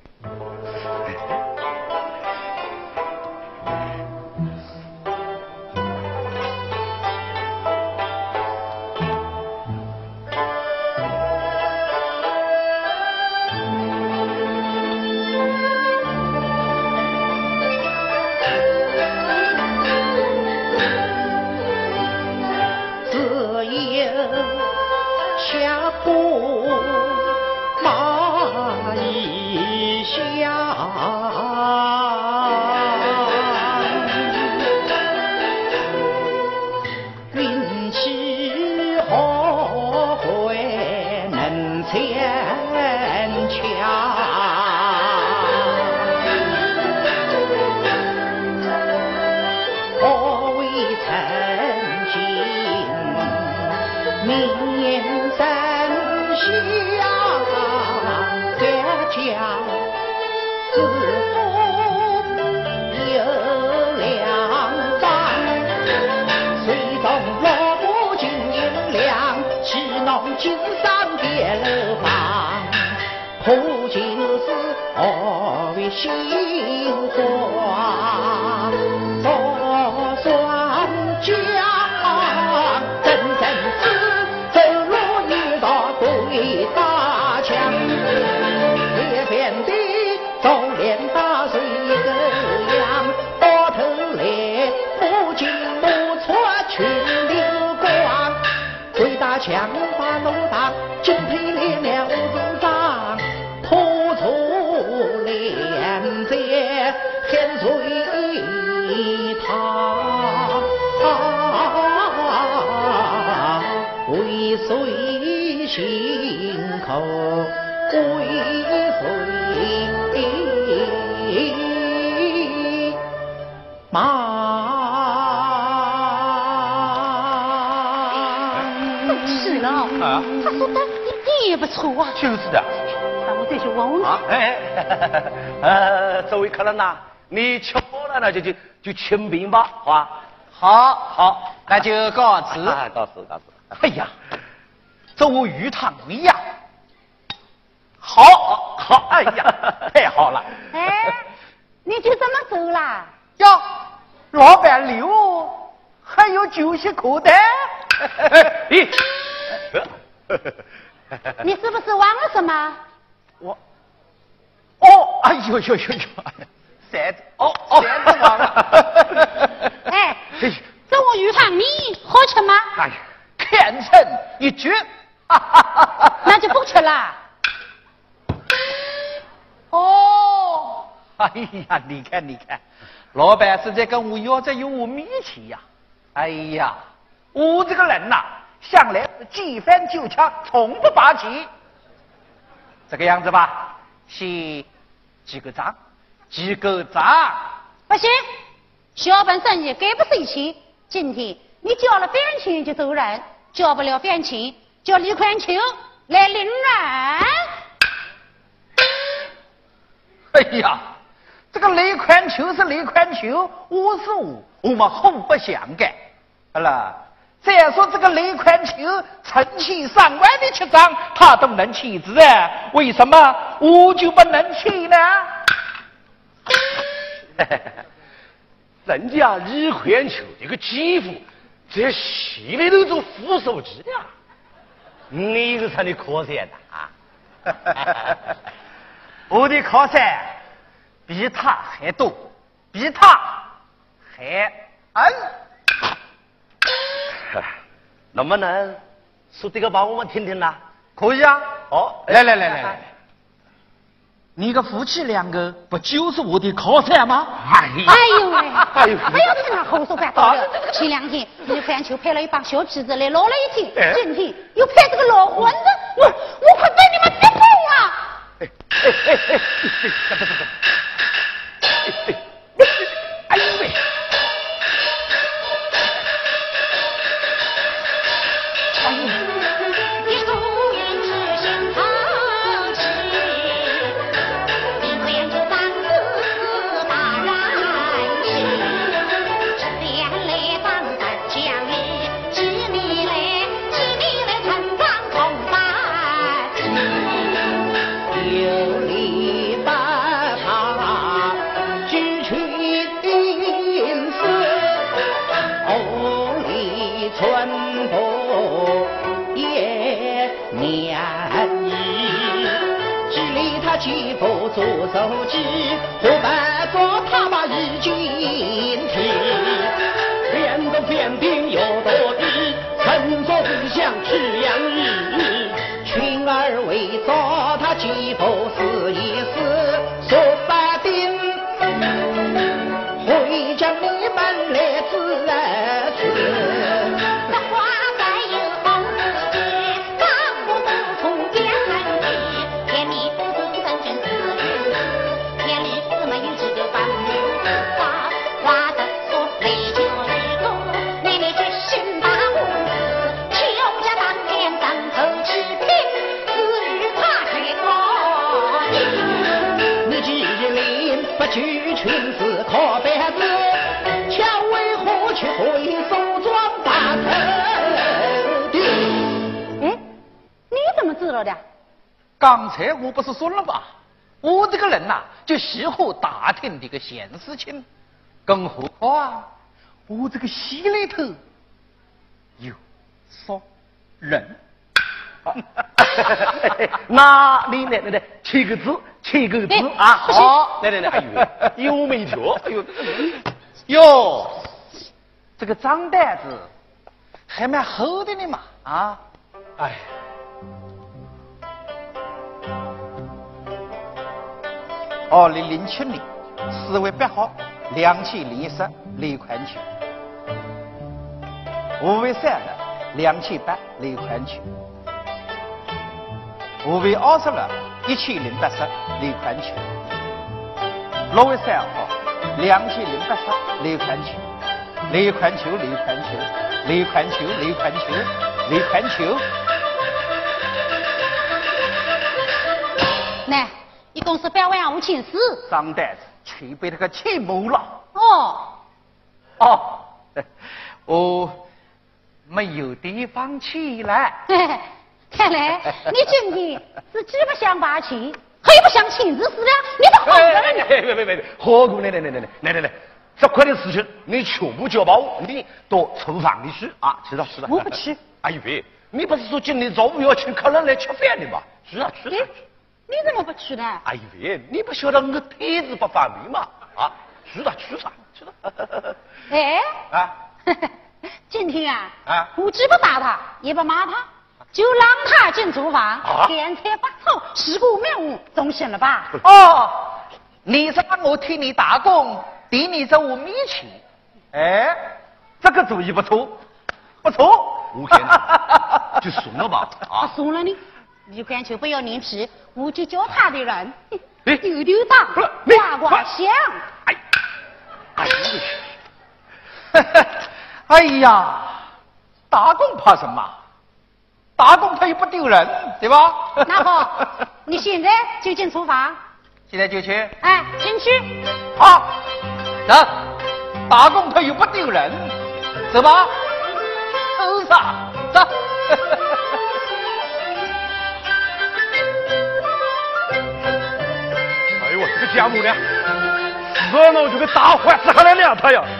[SPEAKER 5] 自有下步马一响，运气好会能牵强。我未曾经面山下家家自负有良方，水中萝卜金银两，戏弄金山别楼房，苦就是何为心花，做算账，真正是走路遇到对大枪，这边的走连大水个样，到头来不进不错去流光，对大枪把路打，金配烈了无上，突出连在天水堂，为谁心口为谁忙？
[SPEAKER 6] 是了，
[SPEAKER 8] 啊
[SPEAKER 6] 他说的一点也不错啊。
[SPEAKER 8] 就是的。
[SPEAKER 6] 那我再去问问
[SPEAKER 8] 啊
[SPEAKER 6] 他。，
[SPEAKER 8] 哎，呃，这位客人呐，你吃饱了呢，就就就清病吧，好吧？
[SPEAKER 7] 好，好，那就告辞。
[SPEAKER 8] 啊，告辞告辞。
[SPEAKER 7] 哎呀，这我鱼汤一样，好，好，哎呀，太好了。
[SPEAKER 6] 哎，你就这么走啦？
[SPEAKER 7] 哟，老板留，还有酒席可待。
[SPEAKER 8] 咦，
[SPEAKER 6] 你是不是忘了什么？
[SPEAKER 7] 我，哦，哎呦呦呦呦，三子，哦哦，三子忘了。
[SPEAKER 6] 哎，这我鱼汤米好吃吗？
[SPEAKER 7] 哎呀，看成一绝。
[SPEAKER 6] 那就不吃了。
[SPEAKER 7] 哦，哎呀，你看你看，老板是在跟我要这有我米气呀。哎呀， 我这个人呐、啊，向来是几番就掐，从不拔旗。这个样子吧，先记个账，记个账。
[SPEAKER 6] 不行，小本生意给不起钱。今天你交了饭钱就走人，交不了饭钱，叫李宽秋来领人。
[SPEAKER 7] 哎呀，这个李宽秋是李宽秋，我是我，我们互不相干。好了，再说这个李宽秋成千上万的吃账，他都能起子啊，为什么我就不能起呢？
[SPEAKER 8] 人家李宽秋这个继父在戏里头做副手机呀，你个才你靠山的啊！
[SPEAKER 7] 我的靠山比他还多，比他还恩。
[SPEAKER 8] 能不能说这个把我们听听呢？
[SPEAKER 7] 可以啊。
[SPEAKER 8] 哦，
[SPEAKER 7] 来来来来来，你个夫妻两个不就是我的靠山吗？
[SPEAKER 6] 哎呦喂！
[SPEAKER 8] 哎呦
[SPEAKER 6] 不要听他胡说八道的。前两天李宽秋派了一帮小侄子来捞了一天，今天又派这个老混子，我我快被你们逼疯了！
[SPEAKER 8] 哎哎哎哎！走走走走！哎呦喂！
[SPEAKER 6] 你不愿知心好痴，你愿这三字大然是，这边来当的将你，知你来，知你来成长同伴，
[SPEAKER 5] 有理把他举群思，偶里传播也难移，只理他欺负做手机，后半做他把一军提，连个便兵有多低，趁着不想吃洋日，群儿为遭他欺负死一死，说不定会将你们来治治。
[SPEAKER 6] 这花在有红枝，刚不不从边门去，甜蜜不是真正是日子，天里子没有几个半母花，花的说累就是多，妹妹决心把母子，邱家当年当头吃拼，至于他才高兴。
[SPEAKER 5] 你既令不拘群子可白子，巧为何去回手装把头的？
[SPEAKER 6] 哎，你怎么知道的？
[SPEAKER 7] 刚才我不是说了吗？我这个人呐、就喜欢打听这个闲事情，更何况啊，我这个戏里头有骚人。
[SPEAKER 8] 那你来来来，切个字，切个字啊！好，来来来，哎呦，有没条？哎呦，
[SPEAKER 7] 哟，这个账单子还蛮厚的呢嘛啊！
[SPEAKER 8] 哎，
[SPEAKER 7] 二零零七年四月八号，两千零一十李宽秋；五月三日，两千八李宽秋；五月二十日，一千零八十李宽秋；六月三号，两千零八十李宽秋。李宽秋，李宽秋，李宽秋，李宽秋，李宽秋。
[SPEAKER 6] 那一共是八万五千四。
[SPEAKER 7] 账单子全被他给切没了。
[SPEAKER 6] 哦，
[SPEAKER 7] 哦，我没有地方去了。
[SPEAKER 6] 嘿嘿，看来你今天是既不想拔旗，还不想亲自死了，你都好人了。
[SPEAKER 8] 别别别别，何姑，来来来来来来来来，这块的事情你全部交包，你到厨房里去啊！去了去了。
[SPEAKER 6] 我不去。
[SPEAKER 8] 哎呦喂，你不是说今天中午要请客人来吃饭的吗？去啊去啊！
[SPEAKER 6] 你怎么不去呢？
[SPEAKER 8] 哎呦喂，你不晓得我腿子不方便吗？啊，去了去了去了。
[SPEAKER 6] 哎，
[SPEAKER 8] 啊，
[SPEAKER 6] 今天啊，
[SPEAKER 8] 啊
[SPEAKER 6] 我既不打他，也不骂他，就让他进厨房，
[SPEAKER 8] 啊
[SPEAKER 6] 咸菜八草，十谷灭物，总行了吧？
[SPEAKER 7] 哦，你是让我替你打工，抵你这五米去。哎，这个主意不错。 不错。
[SPEAKER 8] 我看呐，就送了吧。
[SPEAKER 6] 啊，
[SPEAKER 8] 啊，
[SPEAKER 6] 送了你，你干脆不要脸皮，我去教他的人，
[SPEAKER 8] 哎
[SPEAKER 6] 丢丢当，
[SPEAKER 8] 不是你
[SPEAKER 6] 呱呱响。
[SPEAKER 8] 哎，哎呀，
[SPEAKER 7] 哎呀，打工怕什么？打工他又不丢人，对吧？
[SPEAKER 6] 那好，你现在就进厨房，
[SPEAKER 7] 现在就去。
[SPEAKER 6] 哎，进去。
[SPEAKER 7] 好，走，打工他又不丢人，走吧。走啥？走。
[SPEAKER 8] 哎呦，这个家母呢，热闹就跟大坏子还来两他呀！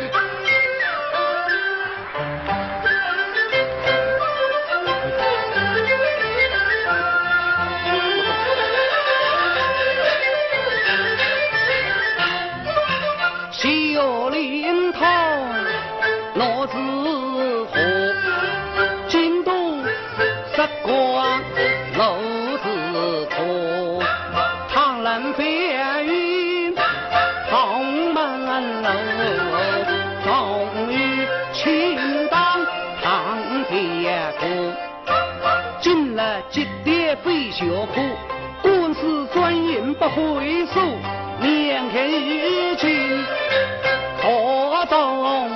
[SPEAKER 5] 小林头，我自何？京东时光路自托，唐人边云唐门楼，终于清当唐别国。进了几点非小苦，官司转眼不回首，眼看日尽何中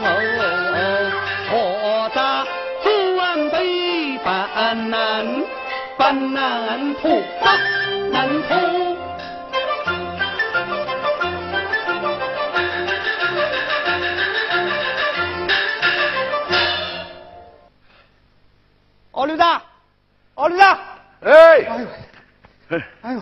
[SPEAKER 5] 何在朱安北本能本能破不能破。
[SPEAKER 7] 哦，刘大，哦，刘大，
[SPEAKER 8] 哎，
[SPEAKER 7] 哎呦，哎呦，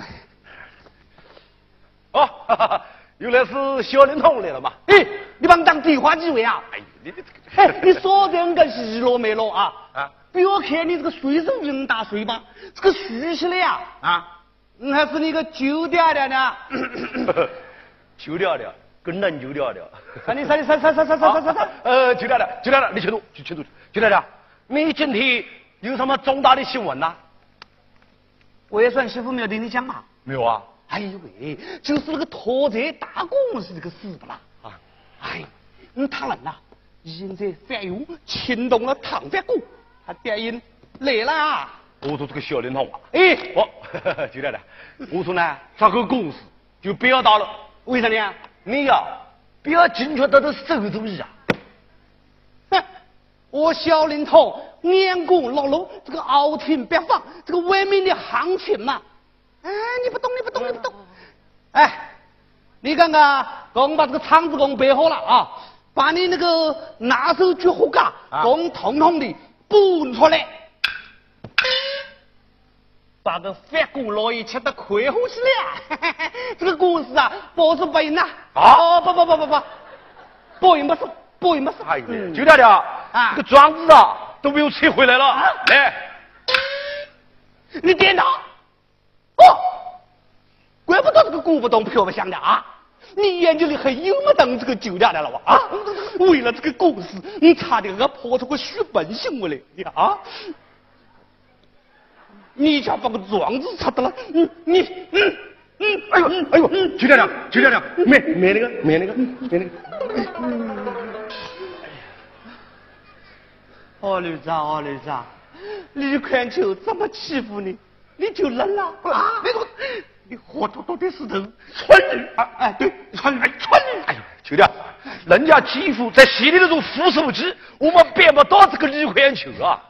[SPEAKER 8] 哦，哈哈，原来是小林童来了嘛？
[SPEAKER 7] 哎，你帮当地花几位啊？
[SPEAKER 8] 哎，你这
[SPEAKER 7] 嘿，你说的应该是日落没落啊？
[SPEAKER 8] 啊，
[SPEAKER 7] 不要看你这个水手人大水吧，这个虚起来呀啊，嗯，还是你个酒嗲嗲呢。
[SPEAKER 8] 酒调调，跟人酒调调。
[SPEAKER 7] 啥你啥你啥啥啥啥啥啥啥？
[SPEAKER 8] 呃，酒调调，酒调调，你请坐，去请坐，酒调调，你今天有什么重大的新闻呐？
[SPEAKER 7] 我也算媳妇没有听你讲嘛。
[SPEAKER 8] 没有啊？
[SPEAKER 7] 哎呦喂，就是那个拖车打工是这个事不啦？
[SPEAKER 8] 啊，
[SPEAKER 7] 哎，嗯，他人呐，现在反用牵动了唐法国，他电影来了。
[SPEAKER 8] 我说这个小林童啊，
[SPEAKER 7] 哎，
[SPEAKER 8] 哦，酒调调，我说呢，这个公司就不要打了。
[SPEAKER 7] 为啥呢？
[SPEAKER 8] 你呀、不要进去到这馊主意啊！
[SPEAKER 7] 哼，我小林头眼光落落，这个傲天别放，这个外面的行情嘛，哎，你不懂，你不懂，你不懂。哎，你刚刚给我们把这个厂子给我们备好了啊，把你那个拿手绝活嘎，给我们统统的搬出来。把个法国老爷吃得快活起来，这个公司啊，保是不赢呐！
[SPEAKER 8] 啊
[SPEAKER 7] 不不不不不，不赢不是，不赢不是。
[SPEAKER 8] 哎呀，酒调调，
[SPEAKER 7] 啊
[SPEAKER 8] 这个庄子啊都没有撤回来了。来，
[SPEAKER 7] 你点他！哦，怪不得这个鼓不动票不响的啊！你眼睛里还有没等这个酒店的了吧？啊！为了这个公司，你差点给跑出个血本行为来呀！啊！你家把个庄子拆得了，你你嗯嗯，
[SPEAKER 8] 哎呦哎呦，酒调调，酒调调，没没那个没那个没那个。
[SPEAKER 7] 哦，刘长，哦，刘长，李宽球这么欺负你，你就认了啊？你你活脱脱的是头蠢人啊！哎，对，蠢人，蠢人！
[SPEAKER 8] 哎呦，酒调，人家继父在戏里那种副书记，我们变不到这个李宽球啊。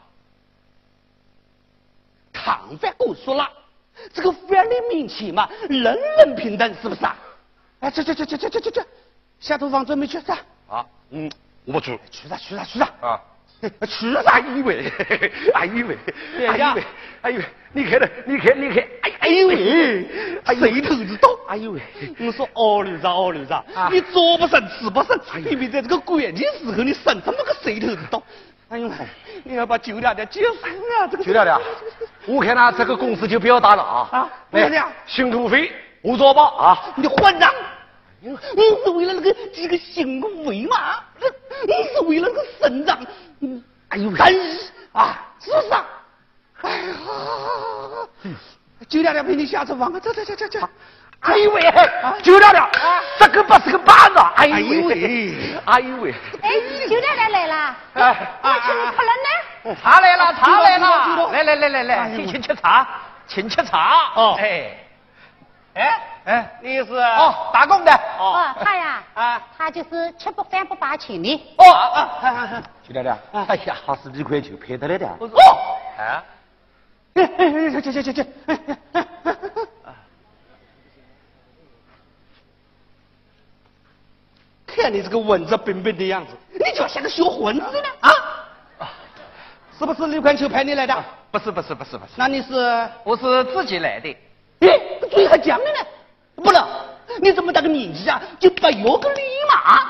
[SPEAKER 7] 唐法国说了，这个法律面前嘛，人人平等，是不是啊？哎，去去去去去去去去，下厨房准备去噻。
[SPEAKER 8] 啊，嗯，我不去。
[SPEAKER 7] 去噻去噻去噻。
[SPEAKER 8] 啊，
[SPEAKER 7] 去噻，
[SPEAKER 8] 以为，哎以为，
[SPEAKER 7] 对呀
[SPEAKER 8] 哎以为，哎以为，你看的，你看，你看，哎
[SPEAKER 7] 哎呦喂，谁头子懂？
[SPEAKER 8] 哎呦喂，
[SPEAKER 7] 我说哦，刘长，哦，刘长，
[SPEAKER 8] 啊
[SPEAKER 7] 你做不成，吃不成，偏偏在这个关键时候，你生这么个谁头子懂？哎呦，你要把酒店的结束啊！这个
[SPEAKER 8] 酒调调，我看呢，这个公司就不要打了啊！
[SPEAKER 7] 啊为啥子呀
[SPEAKER 8] 辛苦费我做吧啊！
[SPEAKER 7] 你混账！你是为了那个几个辛苦费嘛？你是为了那个省长，嗯，哎呦，干啊，是不是啊？哎呀，酒店的陪你下厨房啊，走走走走走。 哎呦喂，九亮亮，这个不是个板子，哎呦喂，哎呦喂，
[SPEAKER 6] 哎，九亮亮来了，
[SPEAKER 7] 哎，
[SPEAKER 6] 我请你客人呢？
[SPEAKER 7] 茶来了，茶来了，来来来来来，请请吃茶，请吃茶。哦，哎，哎哎，你是哦打工的
[SPEAKER 6] 哦，他呀，
[SPEAKER 7] 啊，
[SPEAKER 6] 他就是吃不饭不把钱的。
[SPEAKER 7] 哦啊，九亮亮，哎呀，好十几块钱赔得了的。哦，哎，哎哎，去去去去。
[SPEAKER 8] 看你这个文质彬彬的样子，你就像个小混子呢啊！是不是刘宽秋派你来的？
[SPEAKER 7] 不是不是不是不是，
[SPEAKER 8] 那你是？
[SPEAKER 7] 我是自己来的。
[SPEAKER 8] 哎，嘴还犟着呢。不了，你这么大个年纪啊，就不有个礼嘛？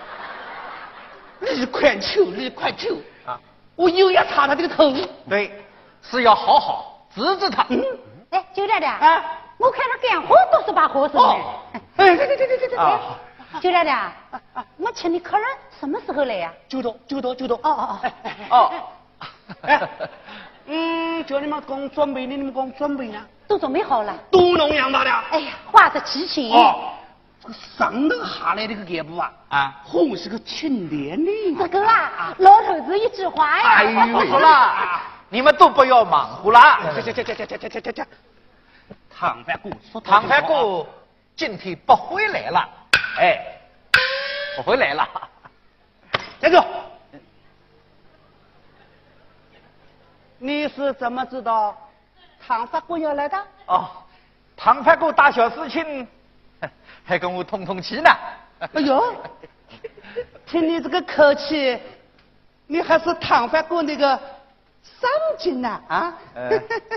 [SPEAKER 8] 李宽秋，李宽秋啊！我又要查他这个头。
[SPEAKER 7] 对，是要好好治治他。嗯，
[SPEAKER 6] 哎，九亮亮
[SPEAKER 8] 啊，
[SPEAKER 6] 我看他干活都是把活手呢。
[SPEAKER 8] 哎，对对对对对对。
[SPEAKER 6] 哎，九亮亮，我请你客人什么时候来呀？
[SPEAKER 8] 九多九多九多。
[SPEAKER 6] 哦哦哦。
[SPEAKER 7] 哦。
[SPEAKER 8] 哎，嗯，叫你们工准备呢，你们工准备呢？
[SPEAKER 6] 都准备好了。
[SPEAKER 8] 都弄样大的。
[SPEAKER 6] 哎呀，画着齐齐。
[SPEAKER 8] 哦，这个上头下来这个干部啊，啊，好是个清廉的。
[SPEAKER 6] 这个啊，老头子一句话呀。
[SPEAKER 7] 哎呦，好了，你们都不要忙活了。
[SPEAKER 8] 这这这这这这这这这，唐反姑说，
[SPEAKER 7] 唐反姑今天不回来了。哎，不回来了。
[SPEAKER 8] 站住！你是怎么知道唐法官要来的？
[SPEAKER 7] 哦，唐反姑大小事情还跟我通通气呢。
[SPEAKER 8] 哎呦，听你这个口气，你还是唐法官那个上京呐啊？
[SPEAKER 7] 呃，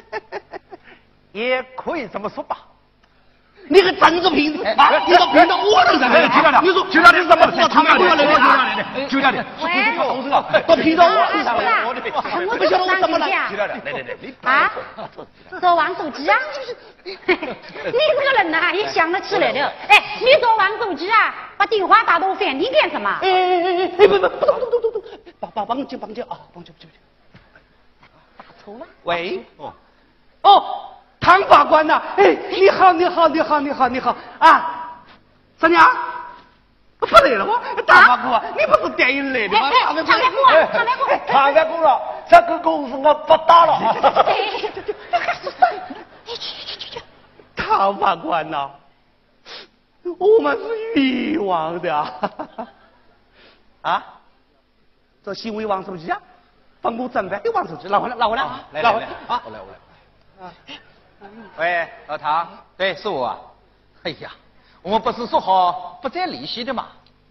[SPEAKER 7] 也可以这么说吧。
[SPEAKER 8] 你个真个骗子啊！你都骗到我头上来了！你说
[SPEAKER 7] 就让你怎么知道
[SPEAKER 8] 唐法官来了？
[SPEAKER 7] 就让你，就让你，
[SPEAKER 6] 喂，
[SPEAKER 8] 都骗到我身上来了！
[SPEAKER 6] 我
[SPEAKER 8] 不晓得我怎么了？
[SPEAKER 7] 就让你，来来来，你
[SPEAKER 6] 啊，说玩手机啊？你这个人呐，也想得起来的。哎，你说玩手机啊，把电话打到我饭店干什么？
[SPEAKER 8] 哎哎哎哎！不不不不不不不不，帮帮帮救帮救啊！帮救帮救！
[SPEAKER 6] 打错了。
[SPEAKER 8] 喂，哦哦。唐法官呐，哎，你好，你好，你好，你好，你好啊！三娘，不对了，我唐法官，你不是电影来的吗？
[SPEAKER 6] 唐法官，唐法官，
[SPEAKER 7] 唐反姑了，这个公司我不打了。
[SPEAKER 6] 哎，这还是谁？你去去去去！
[SPEAKER 8] 唐法官呐，我们是冤枉的啊！啊，这行为玩手机啊，帮我正犯，你玩手机，拿回来，拿回来，
[SPEAKER 7] 来来来，
[SPEAKER 8] 啊，
[SPEAKER 7] 我来我来。啊。喂，老唐，对，是我啊。哎呀，我们不是说好不再利息的吗？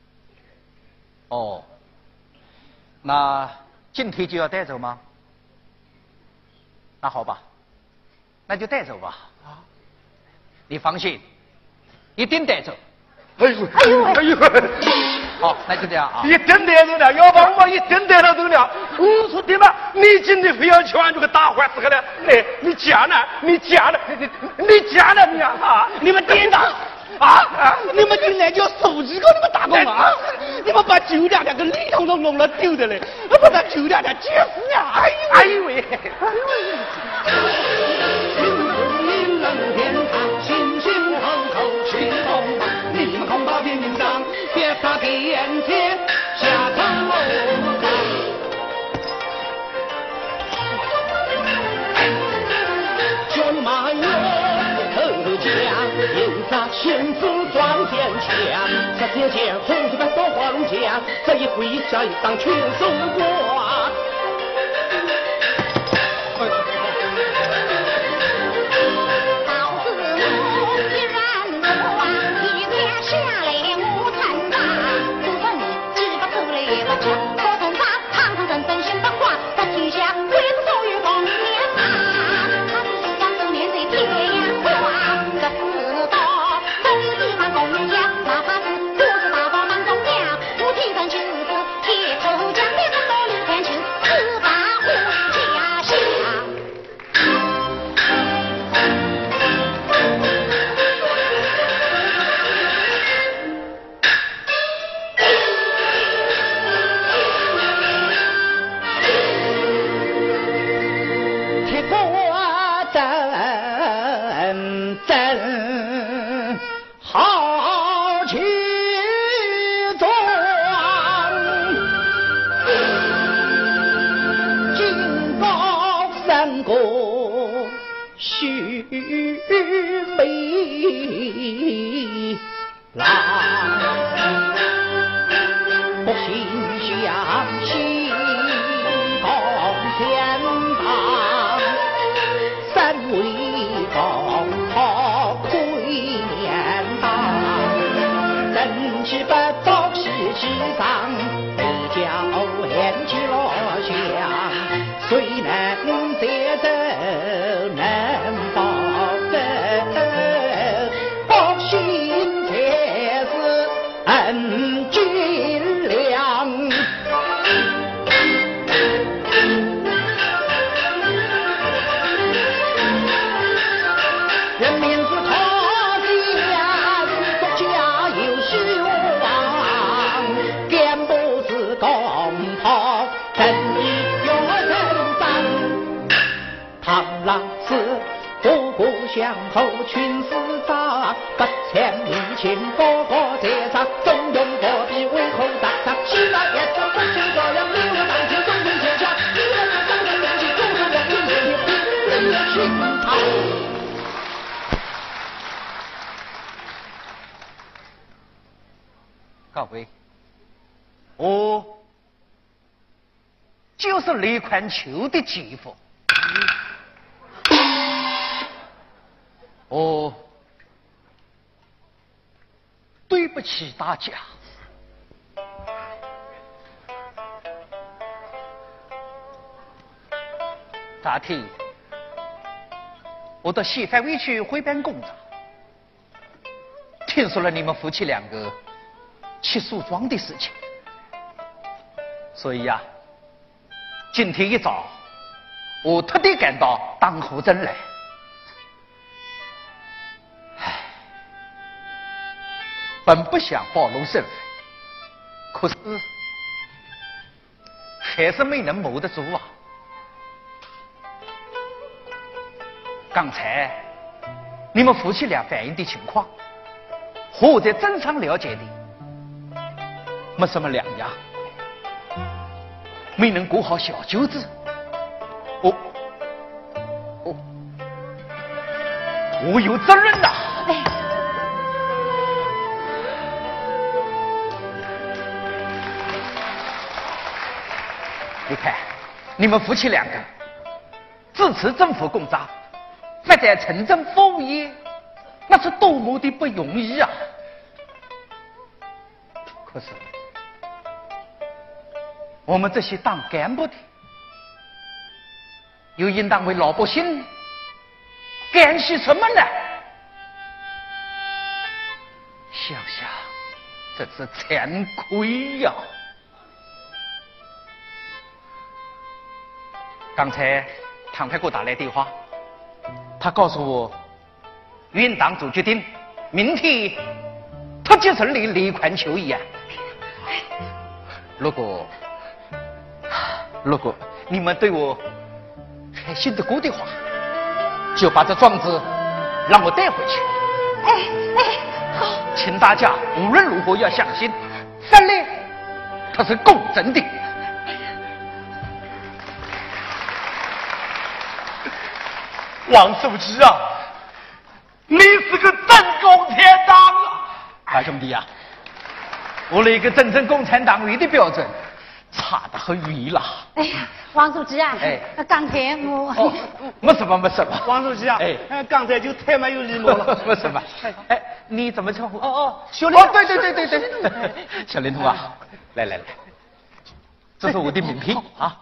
[SPEAKER 7] 哦，那今天就要带走吗？那好吧，那就带走吧。啊，你放心，一定带走。
[SPEAKER 8] 哎呦，哎呦，哎呦！
[SPEAKER 7] 好，那就这样啊。
[SPEAKER 8] 一定带走了，要不然我一定带到走了。我说的嘛，你今天非要劝这个大坏死个了，哎，你讲呢？你讲呢？你你讲呢？你啊！你们颠倒啊！你们进来就要手机给你们打工啊！你们把九两两个里统统弄了丢的嘞，把那九两两急死呀！哎呦哎呦喂！哎呦别杀点天下场楼上，军马乐头将，迎杀天子撞天枪，这天见红子的多黄将，这一回下一当全收光。
[SPEAKER 5] 过须眉郎，不信相信共天堂，三位公好亏年当，人之不早事之丧，比较言之落香，谁能接走能保证，百姓才是恩君良。人民是他家，国家有希望，肩不是公袍，正义要伸张。螳螂刺，虎虎相后群厮杂，不抢民情，个个在上，中庸何必为后打仗？西南也正不求这样，六六当天，中庸天下，一人当人良心，就是两人天天人心肠。各位，我就是李宽秋的继父。我对不起大家。昨天我到西番委去汇办工作，听说了你们夫妻两个去诉状的事情，所以呀、啊，今天一早我特地赶到当户镇来。唉，本不想暴露身份，可是还是没能谋得住啊。刚才你们夫妻俩反映的情况，和我在镇上了解的没什么两样，没能过好小舅子，我我我有责任呐、
[SPEAKER 6] 哎，
[SPEAKER 5] 你看，你们夫妻两个支持政府公章，发展城镇服务业，那是多么的不容易啊！可是我们这些当干部的，又应当为老百姓干些什么呢？想想，真是惭愧呀、刚才唐太给我打来电话，他告诉我，院党组决定，明天他就成立李宽秋一样。如果如果你们对我还信得过的话，就把这状子让我带回去。
[SPEAKER 6] 哎哎，好，
[SPEAKER 5] 请大家无论如何要相信，三类它是公正的。
[SPEAKER 8] 王守之啊，你是个真共产党啊！
[SPEAKER 5] 大兄弟呀、啊，我那个真正共产党员的标准差得很远了。
[SPEAKER 6] 哎呀，王书记啊，
[SPEAKER 5] 哎，
[SPEAKER 6] 刚才我，
[SPEAKER 5] 哦，没什么没什么。
[SPEAKER 8] 王书记啊，
[SPEAKER 5] 哎，
[SPEAKER 8] 刚才就太没有礼貌了。
[SPEAKER 5] 没什么。哎，你怎么称呼？
[SPEAKER 8] 哦哦，
[SPEAKER 5] 小林。哦，对对对对对，小林同啊，来来来，这是我的名片啊。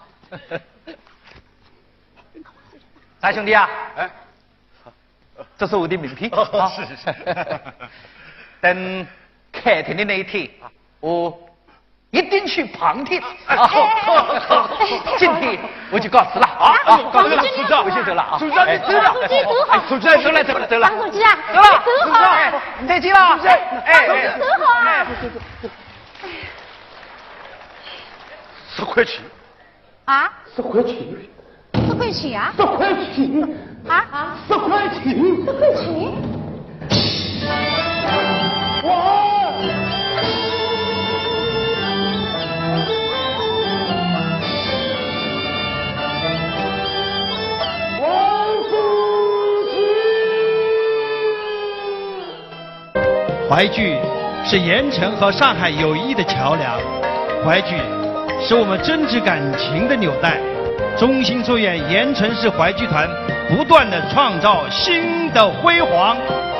[SPEAKER 5] 大兄弟啊，哎，这是我的名片啊。
[SPEAKER 8] 是是是。
[SPEAKER 5] 等开庭的那一天，我一定去旁听。啊，今天我就告辞了啊！啊，告辞了，署长，我先走了啊。
[SPEAKER 8] 署长，你走了。
[SPEAKER 6] 书记走好。
[SPEAKER 5] 署长，走了走了走了。
[SPEAKER 6] 王书记啊，
[SPEAKER 5] 走了，
[SPEAKER 6] 走好。
[SPEAKER 5] 哎，再见了。哎哎，
[SPEAKER 6] 走好啊。
[SPEAKER 8] 十块钱，
[SPEAKER 6] 啊？
[SPEAKER 8] 十块钱，
[SPEAKER 6] 十块钱啊？
[SPEAKER 8] 十块钱，
[SPEAKER 6] 啊啊？
[SPEAKER 8] 十块钱，
[SPEAKER 6] 十块钱？
[SPEAKER 8] 哇！
[SPEAKER 4] 淮剧是盐城和上海友谊的桥梁，淮剧是我们真挚感情的纽带。衷心祝愿盐城市淮剧团不断的创造新的辉煌。